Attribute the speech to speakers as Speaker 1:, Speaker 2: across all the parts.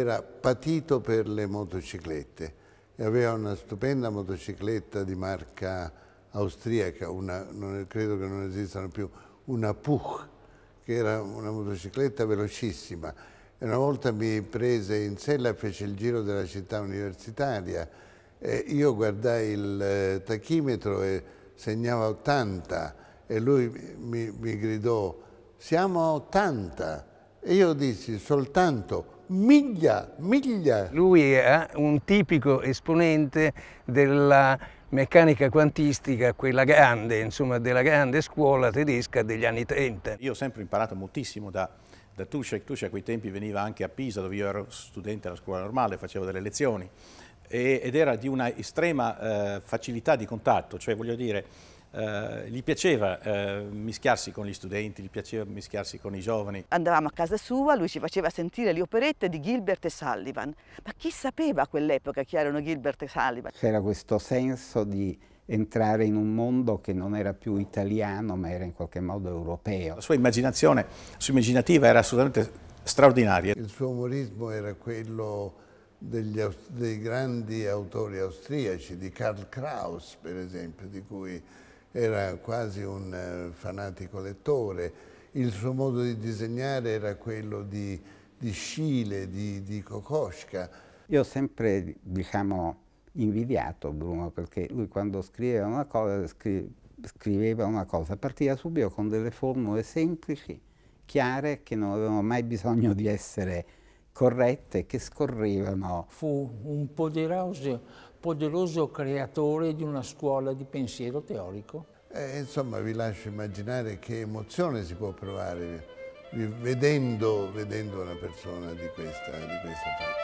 Speaker 1: era patito per le motociclette e aveva una stupenda motocicletta di marca austriaca, credo che non esistano più, una Puch, che era una motocicletta velocissima. E una volta mi prese in sella e fece il giro della città universitaria. Io guardai il tachimetro e segnava 80 e lui mi gridò: siamo a 80. E io dissi soltanto miglia, miglia.
Speaker 2: Lui è un tipico esponente della meccanica quantistica, quella grande, insomma, della grande scuola tedesca degli anni 30.
Speaker 3: Io ho sempre imparato moltissimo da Tušek. Tušek a quei tempi veniva anche a Pisa, dove io ero studente alla scuola normale, facevo delle lezioni, ed era di una estrema facilità di contatto, cioè voglio dire, gli piaceva mischiarsi con gli studenti, gli piaceva mischiarsi con i giovani.
Speaker 4: Andavamo a casa sua, lui ci faceva sentire le operette di Gilbert e Sullivan. Ma chi sapeva a quell'epoca chi erano Gilbert e Sullivan?
Speaker 5: C'era questo senso di entrare in un mondo che non era più italiano, ma era in qualche modo europeo.
Speaker 3: La sua immaginazione, la sua immaginativa era assolutamente straordinaria.
Speaker 1: Il suo umorismo era quello dei grandi autori austriaci, di Karl Kraus, per esempio, di cui era quasi un fanatico lettore. Il suo modo di disegnare era quello di Schiele, di Kokoschka.
Speaker 5: Io ho sempre, diciamo, invidiato Bruno, perché lui quando scriveva una cosa, partiva subito con delle formule semplici, chiare, che non avevano mai bisogno di essere corrette, che scorrevano.
Speaker 6: Fu un poderoso creatore di una scuola di pensiero teorico.
Speaker 1: Insomma, vi lascio immaginare che emozione si può provare vedendo una persona di questa fatta.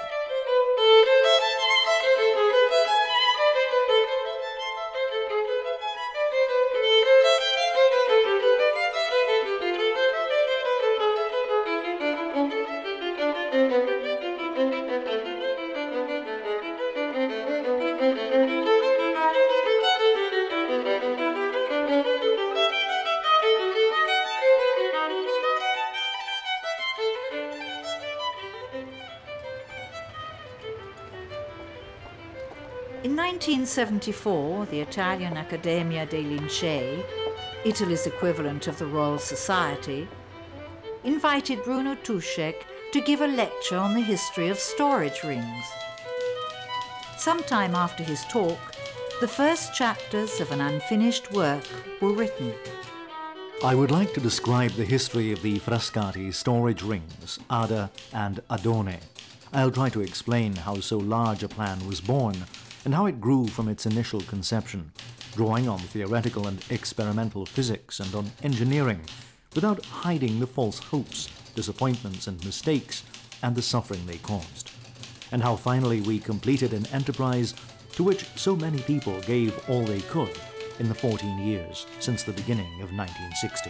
Speaker 7: In 1974, the Italian Accademia dei Lincei, Italy's equivalent of the Royal Society, invited Bruno Tušek to give a lecture on the history of storage rings. Sometime after his talk, the first chapters of an unfinished work were written.
Speaker 8: I would like to describe the history of the Frascati storage rings, Ada and Adone. I'll try to explain how so large a plan was born and how it grew from its initial conception, drawing on theoretical and experimental physics and on engineering, without hiding the false hopes, disappointments and mistakes, and the suffering they caused. And how finally we completed an enterprise to which so many people gave all they could in the 14 years since the beginning of 1960.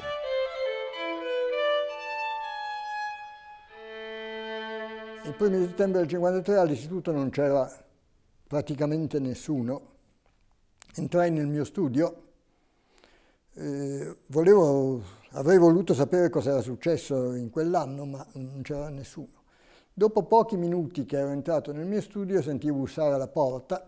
Speaker 9: Il 1° settembre del 1953 all'istituto non c'era praticamente nessuno. Entrai nel mio studio, avrei voluto sapere cosa era successo in quell'anno, ma non c'era nessuno. Dopo pochi minuti che ero entrato nel mio studio sentivo bussare alla porta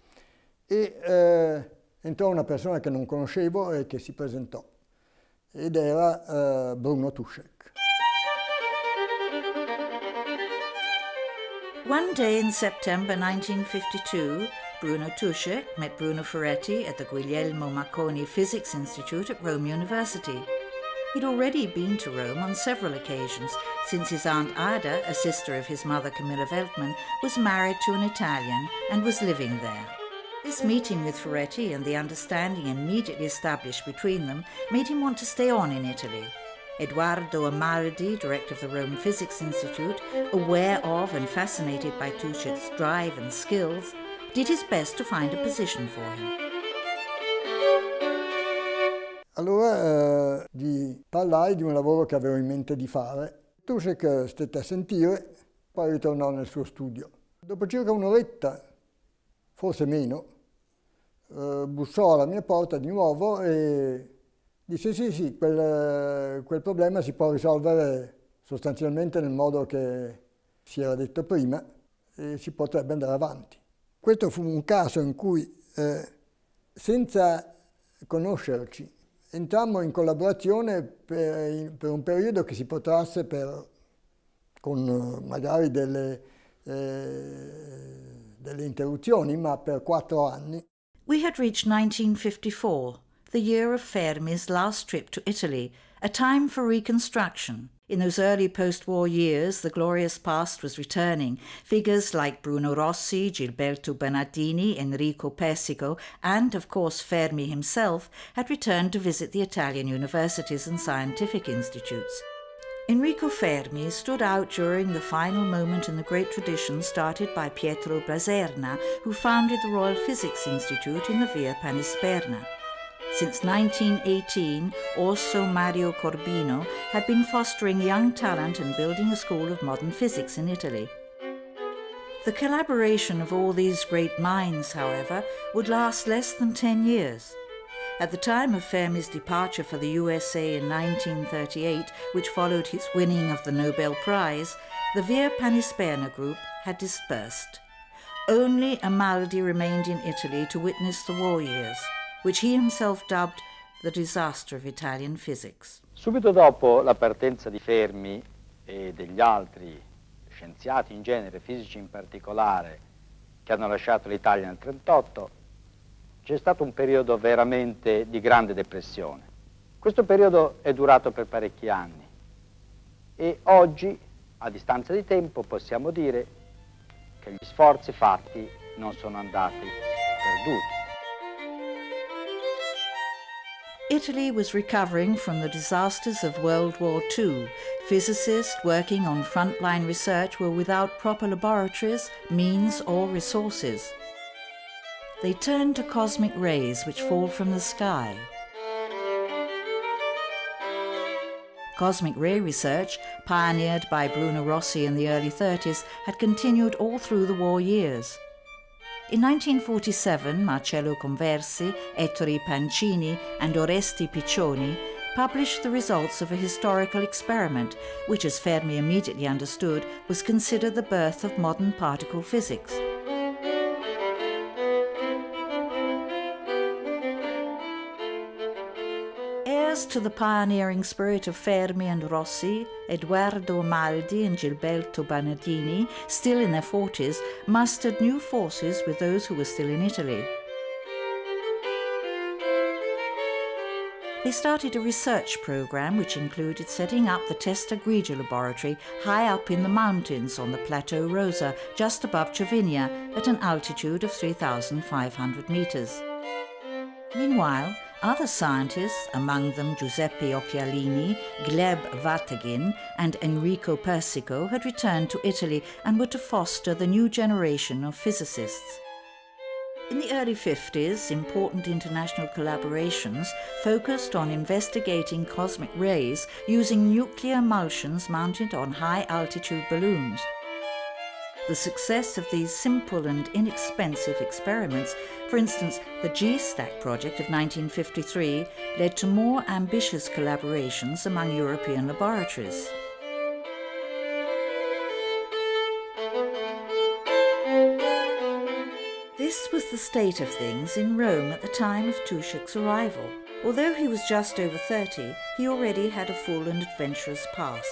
Speaker 9: e entrò una persona che non conoscevo e che si presentò, ed era Bruno Tušek.
Speaker 7: One day in September 1952, Bruno Tušek met Bruno Ferretti at the Guglielmo Marconi Physics Institute at Rome University. He'd already been to Rome on several occasions, since his Aunt Ada, a sister of his mother Camilla Veltman, was married to an Italian and was living there. This meeting with Ferretti and the understanding immediately established between them made him want to stay on in Italy. Edoardo Amaldi, director of the Rome Physics Institute, aware of and fascinated by Tušek's drive and skills, did his best to find a position for him.
Speaker 9: Allora gli parlai di un lavoro che avevo in mente di fare. Tušek stette a sentire, poi ritornò nel suo studio. Dopo circa un'oretta, forse meno, bussò alla mia porta di nuovo e disse sì, quel problema si può risolvere sostanzialmente nel modo che si era detto prima, e si potrebbe andare avanti. Questo fu un caso in cui, senza conoscerci, entrammo in collaborazione per un periodo che si protrasse con magari delle interruzioni, ma per 4 anni.
Speaker 7: We had reached 1954, the year of Fermi's last trip to Italy, a time for reconstruction. In those early post-war years, the glorious past was returning. Figures like Bruno Rossi, Gilberto Bernardini, Enrico Persico, and, of course, Fermi himself, had returned to visit the Italian universities and scientific institutes. Enrico Fermi stood out during the final moment in the great tradition started by Pietro Braserna, who founded the Royal Physics Institute in the Via Panisperna. Since 1918, Orso Mario Corbino had been fostering young talent and building a school of modern physics in Italy. The collaboration of all these great minds, however, would last less than 10 years. At the time of Fermi's departure for the USA in 1938, which followed his winning of the Nobel Prize, the Via Panisperna group had dispersed. Only Amaldi remained in Italy to witness the war years, which he himself dubbed the disaster of Italian physics.
Speaker 10: Subito dopo la partenza di Fermi e degli altri scienziati in genere, fisici in particolare, che hanno lasciato l'Italia nel 1938, c'è stato un periodo veramente di grande depressione. Questo periodo è durato per parecchi anni e oggi, a distanza di tempo, possiamo dire che gli sforzi fatti non sono andati perduti.
Speaker 7: Italy was recovering from the disasters of World War II. Physicists working on frontline research were without proper laboratories, means or resources. They turned to cosmic rays which fall from the sky. Cosmic ray research, pioneered by Bruno Rossi in the early 30s, had continued all through the war years. In 1947, Marcello Conversi, Ettore Pancini and Oresti Piccioni published the results of a historical experiment, which, as Fermi immediately understood, was considered the birth of modern particle physics. Heirs to the pioneering spirit of Fermi and Rossi, Edoardo Amaldi and Gilberto Bernardini, still in their 40s, mustered new forces with those who were still in Italy. They started a research program which included setting up the Testa Grigia laboratory high up in the mountains on the Plateau Rosa, just above Cervinia, at an altitude of 3,500 meters. Meanwhile, other scientists, among them Giuseppe Occhialini, Gleb Vatagin and Enrico Persico, had returned to Italy and were to foster the new generation of physicists. In the early 50s, important international collaborations focused on investigating cosmic rays using nuclear emulsions mounted on high-altitude balloons. The success of these simple and inexpensive experiments, for instance the G-STAC project of 1953, led to more ambitious collaborations among European laboratories. This was the state of things in Rome at the time of Tuschek's arrival. Although he was just over 30, he already had a full and adventurous past.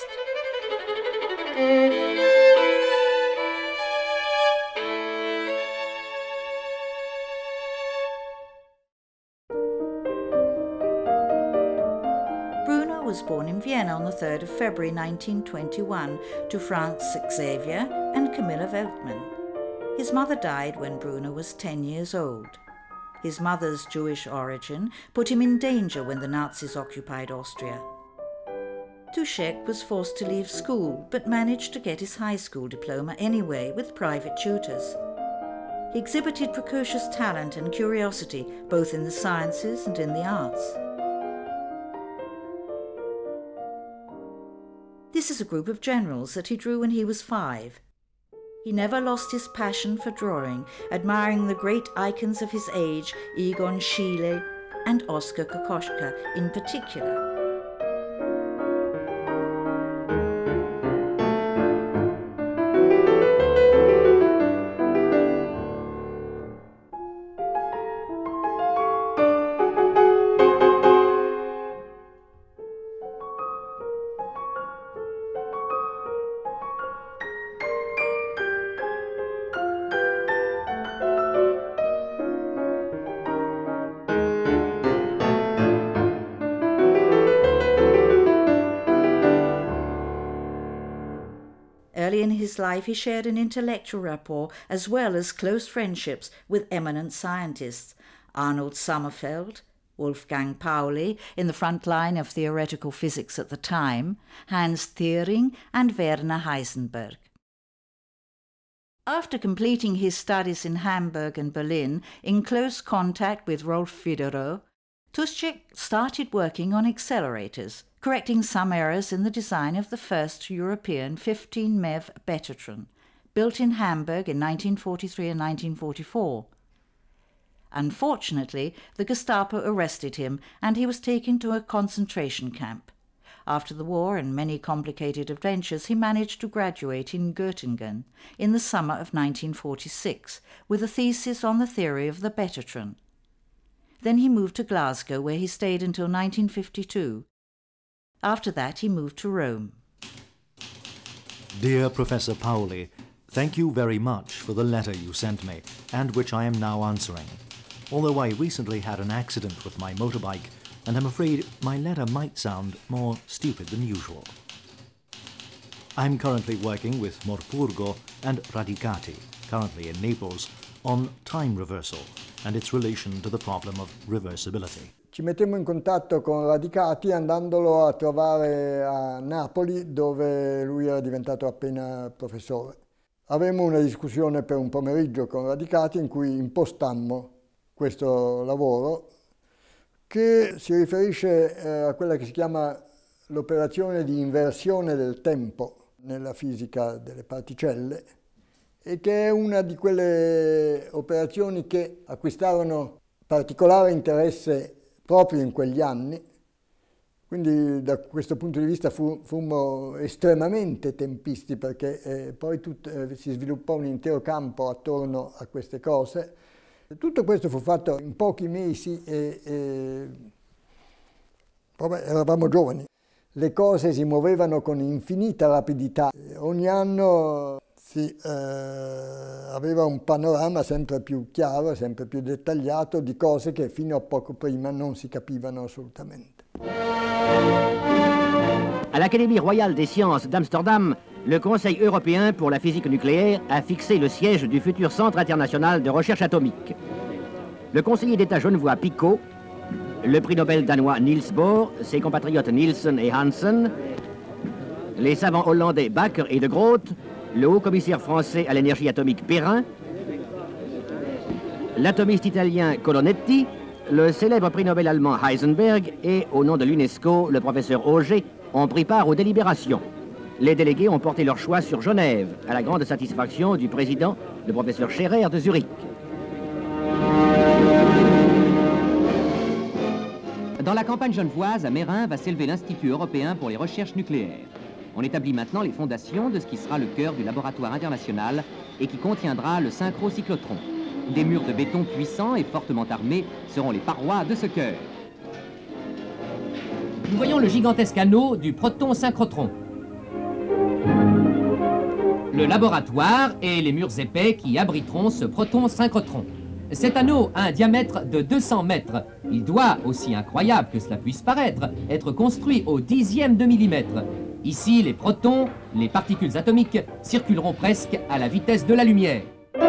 Speaker 7: Bruno was born in Vienna on the 3rd of February 1921 to Franz Xavier and Camilla Weltmann. His mother died when Bruno was 10 years old. His mother's Jewish origin put him in danger when the Nazis occupied Austria. Tuschek was forced to leave school, but managed to get his high school diploma anyway with private tutors. He exhibited precocious talent and curiosity, both in the sciences and in the arts. This is a group of generals that he drew when he was 5. He never lost his passion for drawing, admiring the great icons of his age, Egon Schiele and Oskar Kokoschka in particular. his life, he shared an intellectual rapport as well as close friendships with eminent scientists, Arnold Sommerfeld, Wolfgang Pauli, in the front line of theoretical physics at the time, Hans Thirring and Werner Heisenberg. After completing his studies in Hamburg and Berlin, in close contact with Rolf Widerøe, Tuschek started working on accelerators, correcting some errors in the design of the first European 15 MeV Betatron, built in Hamburg in 1943 and 1944. Unfortunately, the Gestapo arrested him and he was taken to a concentration camp. After the war and many complicated adventures, he managed to graduate in Göttingen in the summer of 1946 with a thesis on the theory of the Betatron. Then he moved to Glasgow, where he stayed until 1952. After that, he moved to Rome.
Speaker 8: Dear Professor Pauli, thank you very much for the letter you sent me, and which I am now answering. Although I recently had an accident with my motorbike, and I'm afraid my letter might sound more stupid than usual. I'm currently working with Morpurgo and Radicati, currently in Naples, on time reversal and its relation to the problem of reversibility.
Speaker 9: Ci mettemmo in contatto con Radicati andandolo a trovare a Napoli, dove lui era diventato appena professore. Avemmo una discussione per un pomeriggio con Radicati in cui impostammo questo lavoro, che si riferisce a quella che si chiama l'operazione di inversione del tempo nella fisica delle particelle, e che è una di quelle operazioni che acquistarono particolare interesse proprio in quegli anni. Quindi da questo punto di vista fummo estremamente tempisti, perché poi si sviluppò un intero campo attorno a queste cose. Tutto questo fu fatto in pochi mesi e vabbè, eravamo giovani. Le cose si muovevano con infinita rapidità. Ogni anno si aveva un panorama sempre più chiaro, sempre più dettagliato di cose che fino a poco prima non si capivano assolutamente.
Speaker 11: À l'Académie royale des sciences d'Amsterdam, le Conseil européen pour la physique nucléaire a fixé le siège du futur Centre international de recherche atomique. Le conseiller d'État genevois Picot, le prix Nobel danois Niels Bohr, ses compatriotes Nielsen et Hansen, les savants hollandais Bakker et de Groot, le haut-commissaire français à l'énergie atomique Perrin, l'atomiste italien Colonetti, le célèbre prix Nobel allemand Heisenberg et, au nom de l'UNESCO, le professeur Auger ont pris part aux délibérations. Les délégués ont porté leur choix sur Genève, à la grande satisfaction du président, le professeur Scherer de Zurich.
Speaker 12: Dans la campagne genevoise, à Mérin, va s'élever l'Institut européen pour les recherches nucléaires. On établit maintenant les fondations de ce qui sera le cœur du laboratoire international et qui contiendra le synchrocyclotron. Des murs de béton puissants et fortement armés seront les parois de ce cœur. Nous voyons le gigantesque anneau du proton-synchrotron. Le laboratoire et les murs épais qui abriteront ce proton-synchrotron. Cet anneau a un diamètre de 200 mètres. Il doit, aussi incroyable que cela puisse paraître, être construit au 10e de millimètre. Ici, les protons, les particules atomiques, circuleront presque à la vitesse de la lumière.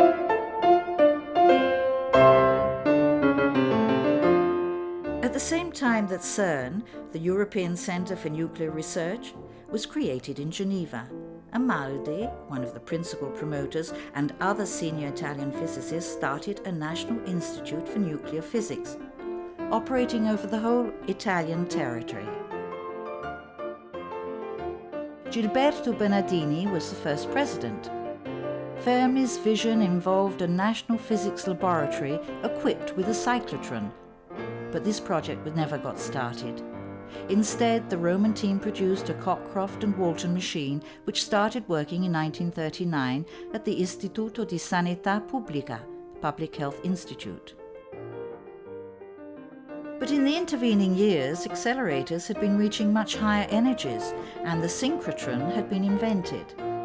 Speaker 7: At the same time that CERN, the European Centre for Nuclear Research, was created in Geneva, Amaldi, one of the principal promoters, and other senior Italian physicists started a National Institute for Nuclear Physics, operating over the whole Italian territory. Gilberto Bernardini was the first president. Fermi's vision involved a national physics laboratory equipped with a cyclotron, but this project never got started. Instead, the Roman team produced a Cockcroft and Walton machine, which started working in 1939 at the Istituto di Sanità Pubblica, Public Health Institute. But in the intervening years, accelerators had been reaching much higher energies, and the synchrotron had been invented.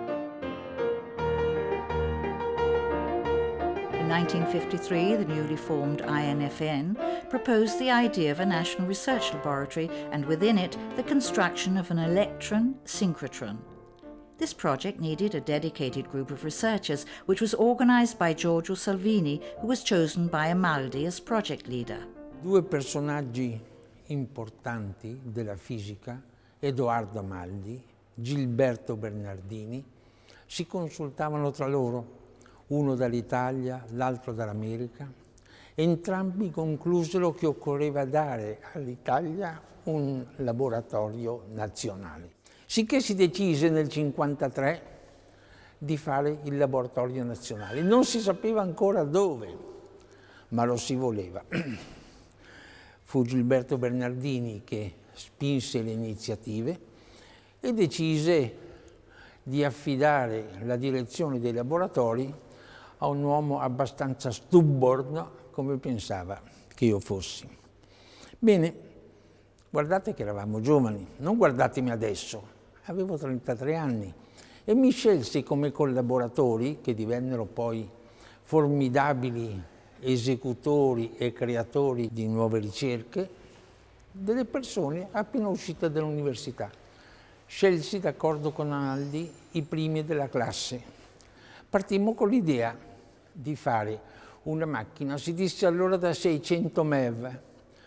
Speaker 7: In 1953, the newly formed INFN proposed the idea of a national research laboratory, and within it, the construction of an electron synchrotron. This project needed a dedicated group of researchers, which was organized by Giorgio Salvini, who was chosen by Amaldi as project leader.
Speaker 6: Due personaggi importanti della fisica, Edoardo Amaldi, Gilberto Bernardini, si consultavano tra loro, uno dall'Italia, l'altro dall'America. Entrambi conclusero che occorreva dare all'Italia un laboratorio nazionale. Sicché si decise nel 1953 di fare il laboratorio nazionale. Non si sapeva ancora dove, ma lo si voleva. Fu Gilberto Bernardini che spinse le iniziative e decise di affidare la direzione dei laboratori a un uomo abbastanza stubborno, come pensava che io fossi. Bene, guardate che eravamo giovani, non guardatemi adesso, avevo 33 anni e mi scelsi come collaboratori, che divennero poi formidabili esecutori e creatori di nuove ricerche, delle persone appena uscite dall'università. Scelsi, d'accordo con Amaldi, i primi della classe. Partimmo con l'idea di fare una macchina, si disse allora da 600 MeV.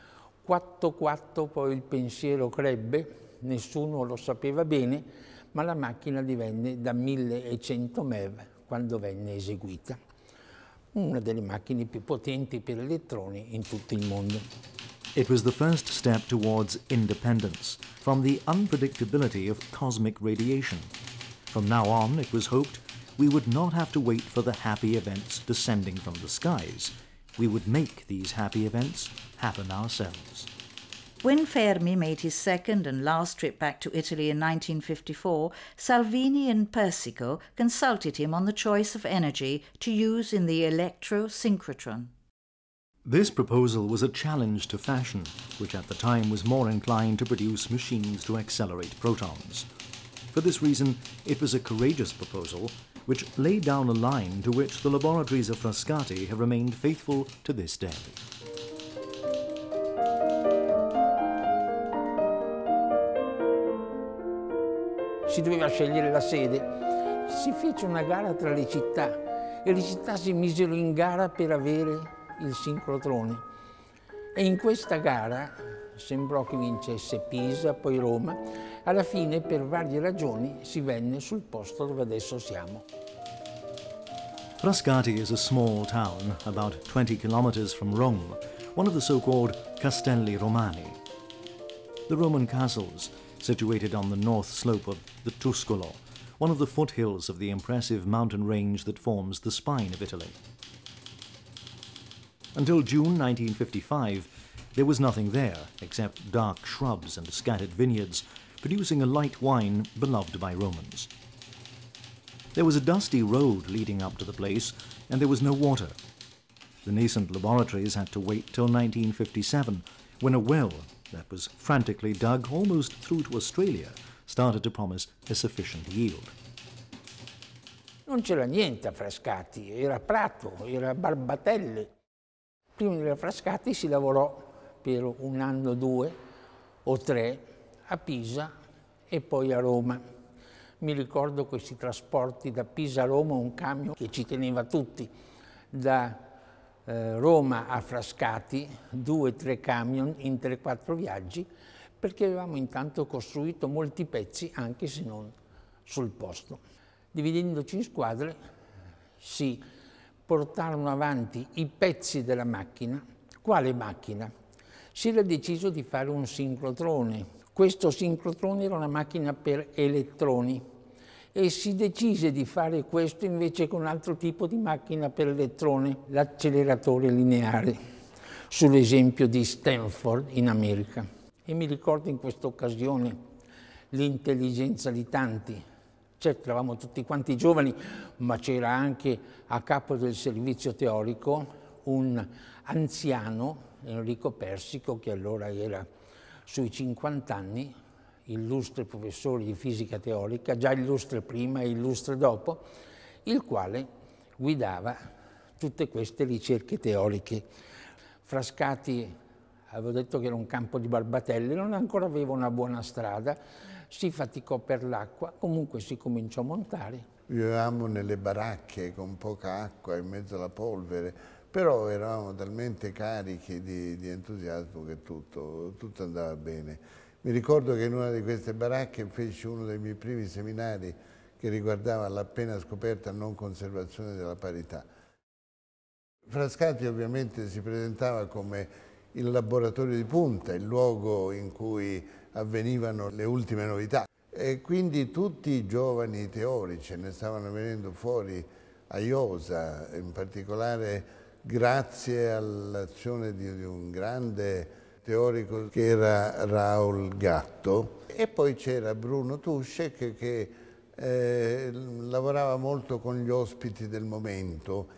Speaker 6: 4 poi il pensiero crebbe, nessuno lo sapeva bene, ma la macchina divenne da 1100 MeV quando venne eseguita. Una delle macchine più potenti per elettroni in tutto il mondo.
Speaker 8: It was the first step towards independence from the unpredictability of cosmic radiation. From now on, it was hoped, we would not have to wait for the happy events descending from the skies. We would make these happy events happen ourselves.
Speaker 7: When Fermi made his second and last trip back to Italy in 1954, Salvini and Persico consulted him on the choice of energy to use in the electrosynchrotron.
Speaker 8: This proposal was a challenge to fashion, which at the time was more inclined to produce machines to accelerate protons. For this reason, it was a courageous proposal which laid down a line to which the laboratories of Frascati have remained faithful to this day.
Speaker 6: Si doveva scegliere la sede, si fece una gara tra le città e le città si misero in gara per avere il sincrotrone. E in questa gara sembrò che vincesse Pisa, poi Roma. Alla fine, per varie ragioni, si venne sul posto dove adesso siamo.
Speaker 8: Frascati is a small town about 20 kilometers from Rome, one of the so-called Castelli Romani. The Roman castles, situated on the north slope of the Tuscolo, one of the foothills of the impressive mountain range that forms the spine of Italy. Until June 1955, there was nothing there except dark shrubs and scattered vineyards, producing a light wine beloved by Romans. There was a dusty road leading up to the place, and there was no water. The nascent laboratories had to wait till 1957, when a well that was frantically dug almost through to Australia started to promise a sufficient yield.
Speaker 6: Non c'era niente a Frascati, era prato, era barbatelle. Prima della Frascati si lavorò per 1 anno, 2 o 3 a Pisa e poi a Roma. Mi ricordo questi trasporti da Pisa a Roma, un camion che ci teneva tutti, da Roma a Frascati, 2-3 camion in 3-4 viaggi, perché avevamo intanto costruito molti pezzi, anche se non sul posto. Dividendoci in squadre si portarono avanti i pezzi della macchina. Quale macchina? Si era deciso di fare un sincrotrone. Questo sincrotrone era una macchina per elettroni e si decise di fare questo invece con un altro tipo di macchina per elettroni, l'acceleratore lineare, sull'esempio di Stanford in America. E mi ricordo in questa occasione l'intelligenza di tanti. Certo, eravamo tutti quanti giovani, ma c'era anche a capo del servizio teorico un anziano, Enrico Persico, che allora era sui 50 anni, illustre professore di fisica teorica, già illustre prima e illustre dopo, il quale guidava tutte queste ricerche teoriche. Frascati, avevo detto che era un campo di barbatelle, non ancora aveva una buona strada, si faticò per l'acqua, comunque si cominciò a montare.
Speaker 1: Vivevamo nelle baracche con poca acqua in mezzo alla polvere, però eravamo talmente carichi di entusiasmo che tutto andava bene. Mi ricordo che in una di queste baracche feci uno dei miei primi seminari che riguardava l'appena scoperta non conservazione della parità. Frascati ovviamente si presentava come il laboratorio di punta, il luogo in cui avvenivano le ultime novità. E quindi tutti i giovani teorici ne stavano venendo fuori a iosa, in particolare grazie all'azione di un grande teorico che era Raoul Gatto. E poi c'era Bruno Tušek che lavorava molto con gli ospiti del momento.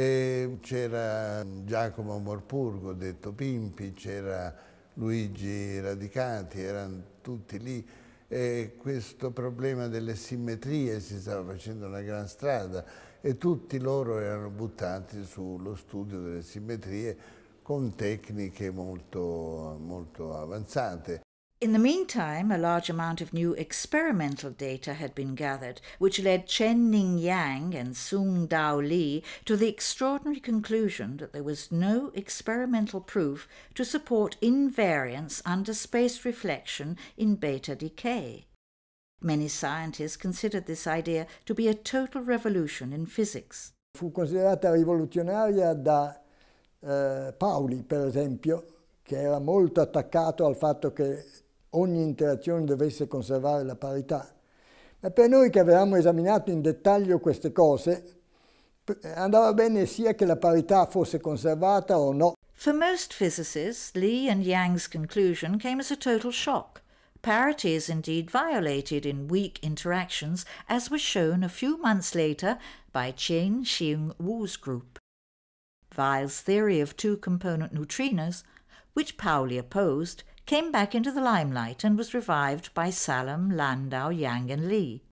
Speaker 1: C'era Giacomo Morpurgo, detto Pimpi, c'era Luigi Radicati, erano tutti lì. E questo problema delle simmetrie si stava facendo una gran strada e tutti loro erano buttati sullo studio delle simmetrie con tecniche molto avanzate.
Speaker 7: In the meantime, a large amount of new experimental data had been gathered, which led Chen-Ning Yang and Sung-Dao Lee to the extraordinary conclusion that there was no experimental proof to support invariance under spaced reflection in beta decay. Many scientists considered this idea to be a total revolution in physics.
Speaker 9: Fu considerata rivoluzionaria da Pauli, per esempio, che era molto attaccato al fatto che ogni interazione dovesse conservare la parità. Ma per noi che avevamo esaminato in dettaglio queste cose, andava bene sia che la parità fosse conservata o no.
Speaker 7: For most physicists, Lee and Yang's conclusion came as a total shock. Parity is indeed violated in weak interactions, as was shown a few months later by Chen-Xing Wu's group. Weil's theory of two-component neutrinos, which Pauli opposed, came back into the limelight and was revived by Salem, Landau, Yang and Lee.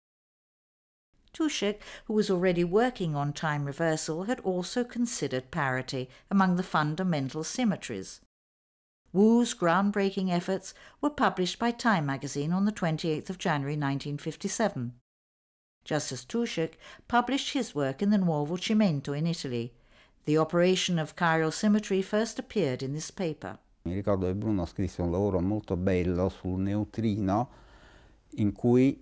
Speaker 7: Tušek, who was already working on time reversal, had also considered parity among the fundamental symmetries. Wu's groundbreaking efforts were published by Time magazine on the 28th of January 1957. Just as Tušek published his work in the Nuovo Cimento in Italy, the operation of chiral symmetry first appeared in this paper.
Speaker 5: Mi ricordo che Bruno scrisse un lavoro molto bello sul neutrino in cui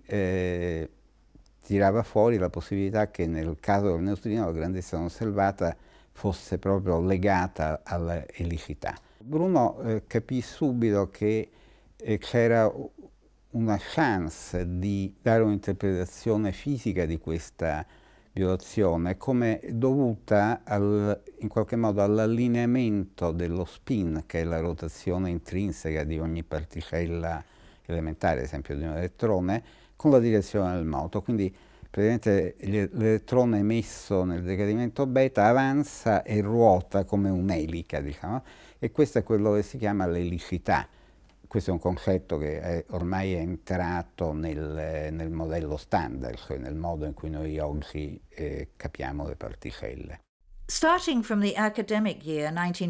Speaker 5: tirava fuori la possibilità che nel caso del neutrino la grandezza non osservata fosse proprio legata all'elicità. Bruno capì subito che c'era una chance di dare un'interpretazione fisica di questa violazione come dovuta in qualche modo all'allineamento dello spin, che è la rotazione intrinseca di ogni particella elementare, ad esempio di un elettrone, con la direzione del moto. Quindi praticamente l'elettrone emesso nel decadimento beta avanza e ruota come un'elica, diciamo, e questo è quello che si chiama l'elicità. Questo è un concetto che ormai è entrato nel modello standard, cioè nel modo in cui noi oggi capiamo le particelle.
Speaker 7: Starting from the academic year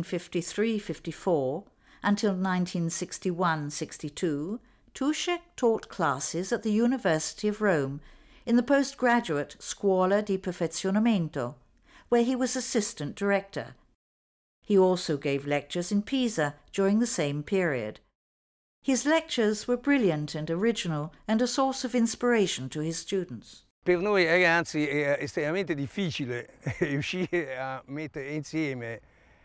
Speaker 7: 1953-54 until 1961-62, Tušek taught classes at the University of Rome in the postgraduate Scuola di Perfezionamento, where he was assistant director. He also gave lectures in Pisa during the same period. His lectures were brilliant and original and a source of inspiration to his students.
Speaker 2: Per noi ragazzi è estremamente difficile riuscire a mettere insieme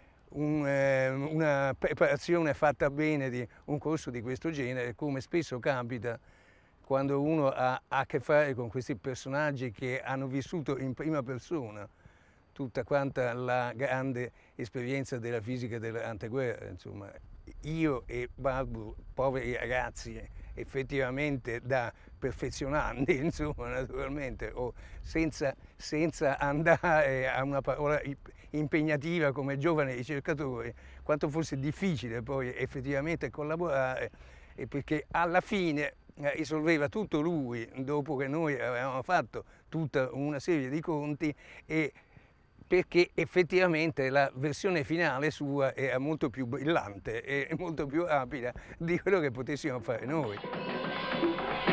Speaker 2: una preparazione fatta bene di un corso di questo genere, come spesso capita quando uno ha a che fare con questi personaggi che hanno vissuto in prima persona tutta quanta la grande esperienza della fisica dell'anteguerra, insomma. Io e Barbu, poveri ragazzi, effettivamente da perfezionandi, insomma, naturalmente, o senza andare a una parola impegnativa come giovani ricercatori, quanto fosse difficile poi effettivamente collaborare, e perché alla fine risolveva tutto lui, dopo che noi avevamo fatto tutta una serie di conti, e perché effettivamente la versione finale sua era molto più brillante e molto più rapida di quello che potessimo fare noi.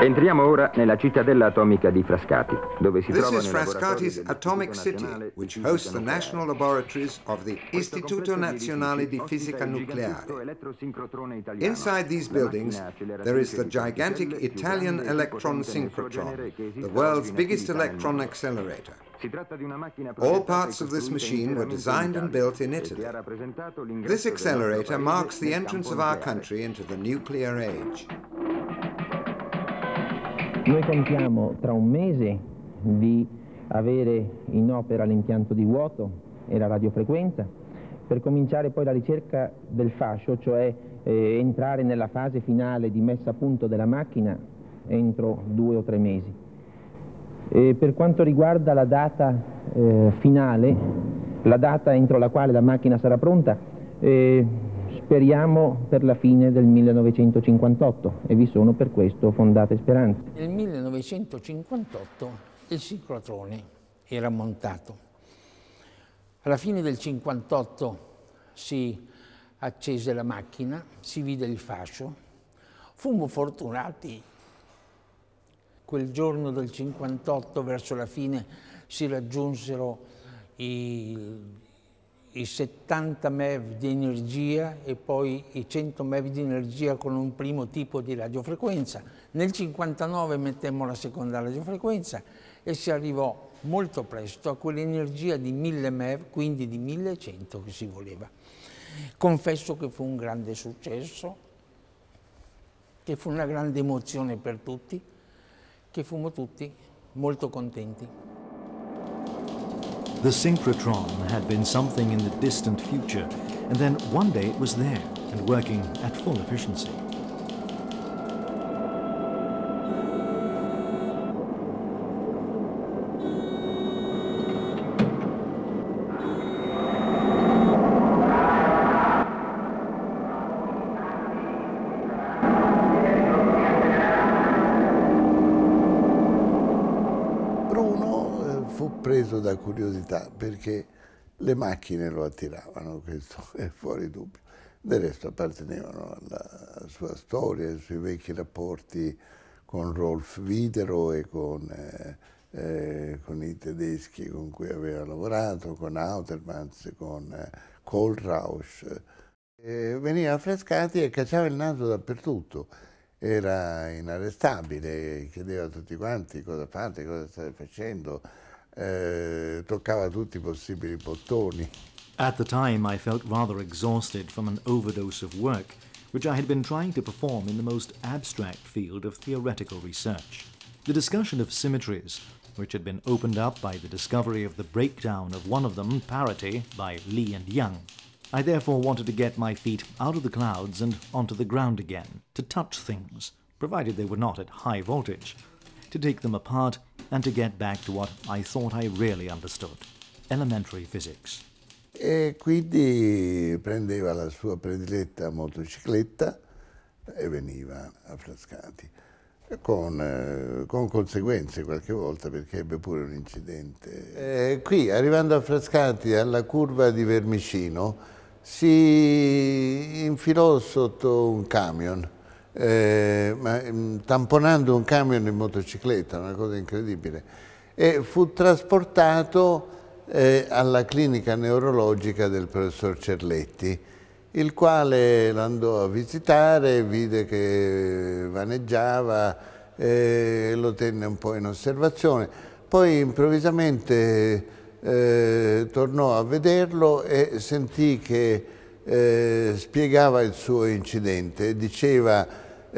Speaker 13: Entriamo ora nella cittadella atomica di Frascati, dove si trovano
Speaker 14: This is Frascati's atomic city, which hosts the national laboratories of the Istituto Nazionale di Fisica Nucleare. Inside these buildings, there is the gigantic Italian electron synchrotron, the world's biggest electron accelerator. All parts of this machine were designed and built in Italy. This accelerator marks the entrance of our country into the nuclear age.
Speaker 15: Noi contiamo tra un mese di avere in opera l'impianto di vuoto e la radiofrequenza, per cominciare poi la ricerca del fascio, cioè entrare nella fase finale di messa a punto della macchina entro 2 o 3 mesi. Per quanto riguarda la data finale, la data entro la quale la macchina sarà pronta, speriamo per la fine del 1958 e vi sono per questo fondate speranze.
Speaker 6: Nel 1958 il sincrotrone era montato. Alla fine del 1958 si accese la macchina, si vide il fascio. Fummo fortunati. Quel giorno del 1958, verso la fine, si raggiunsero i 70 MeV di energia e poi i 100 MeV di energia con un primo tipo di radiofrequenza. Nel 1959 mettemmo la seconda radiofrequenza e si arrivò molto presto a quell'energia di 1000 MeV, quindi di 1100 che si voleva. Confesso che fu un grande successo, che fu una grande emozione per tutti, che fummo tutti molto contenti.
Speaker 8: The synchrotron had been something in the distant future, and then one day it was there and working at full efficiency.
Speaker 1: Preso da curiosità perché le macchine lo attiravano, questo è fuori dubbio. Del resto appartenevano alla sua storia, ai suoi vecchi rapporti con Rolf Widero e con i tedeschi con cui aveva lavorato, con Autermans, con Kohlrausch. Veniva a Frascati e cacciava il naso dappertutto. Era inarrestabile, chiedeva a tutti quanti cosa fate, cosa state facendo. Toccava tutti i possibili bottoni.
Speaker 8: At the time I felt rather exhausted from an overdose of work, which I had been trying to perform in the most abstract field of theoretical research. The discussion of symmetries, which had been opened up by the discovery of the breakdown of one of them, parity, by Lee and Young. I therefore wanted to get my feet out of the clouds and onto the ground again, to touch things, provided they were not at high voltage, to take them apart and to get back to what I thought I really understood, elementary physics.
Speaker 1: E quindi prendeva la sua prediletta motocicletta e veniva a Frascati, con conseguenze qualche volta perché ebbe pure un incidente. Qui, arrivando a Frascati, alla curva di Vermicino, si infilò sotto un camion, tamponando un camion in motocicletta, una cosa incredibile, e fu trasportato alla clinica neurologica del professor Cerletti, il quale l'andò a visitare, vide che vaneggiava, lo tenne un po' in osservazione, poi improvvisamente tornò a vederlo e sentì che spiegava il suo incidente e diceva: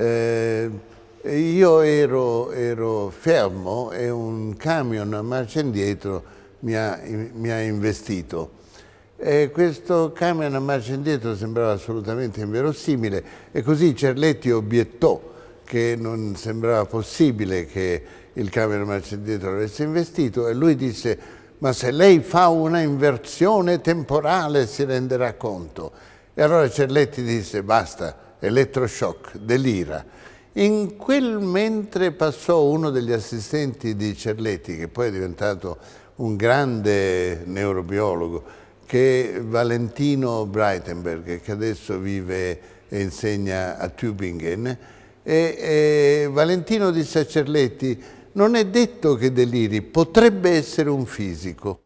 Speaker 1: io ero fermo e un camion a marcia indietro mi ha investito. E questo camion a marcia indietro sembrava assolutamente inverosimile e così Cerletti obiettò che non sembrava possibile che il camion a marcia indietro l'avesse investito e lui disse: ma se lei fa una inversione temporale si renderà conto. E allora Cerletti disse: basta, elettroshock, delira. In quel mentre passò uno degli assistenti di Cerletti, che poi è diventato un grande neurobiologo, che è Valentino Breitenberg, che adesso vive e insegna a Tübingen, E Valentino disse a Cerletti: non è detto che deliri, potrebbe essere un fisico.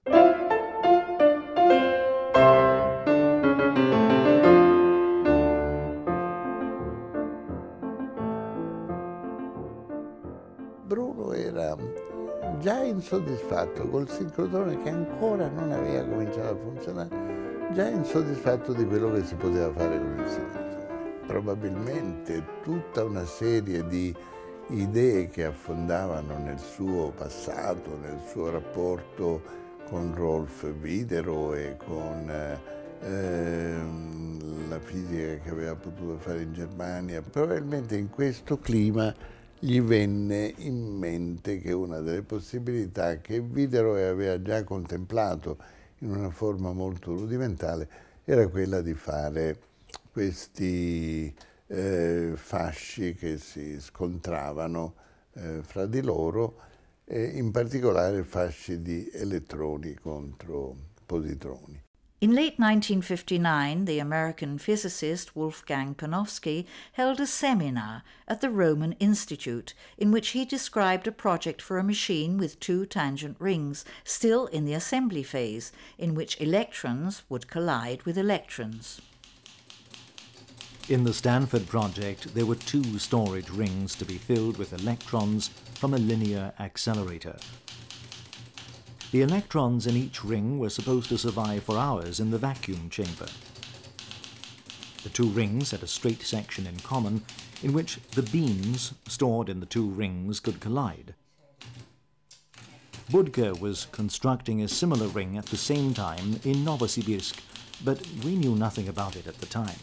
Speaker 1: Bruno era già insoddisfatto col sincrotrone, che ancora non aveva cominciato a funzionare, già insoddisfatto di quello che si poteva fare con il sincrotrone. Probabilmente tutta una serie di idee che affondavano nel suo passato, nel suo rapporto con Rolf Widero e con la fisica che aveva potuto fare in Germania, probabilmente in questo clima gli venne in mente che una delle possibilità che Widero aveva già contemplato in una forma molto rudimentale era quella di fare questi fasci che si scontravano fra di loro, in particolare fasci di elettroni contro positroni.
Speaker 7: In late 1959, the American physicist Wolfgang Panofsky held a seminar at the Roman Institute in which he described a project for a machine with two tangent rings, still in the assembly phase, in which electrons would collide with electrons.
Speaker 8: In the Stanford project, there were two storage rings to be filled with electrons from a linear accelerator. The electrons in each ring were supposed to survive for hours in the vacuum chamber. The two rings had a straight section in common in which the beams stored in the two rings could collide. Budger was constructing a similar ring at the same time in Novosibirsk, but we knew nothing about it at the time.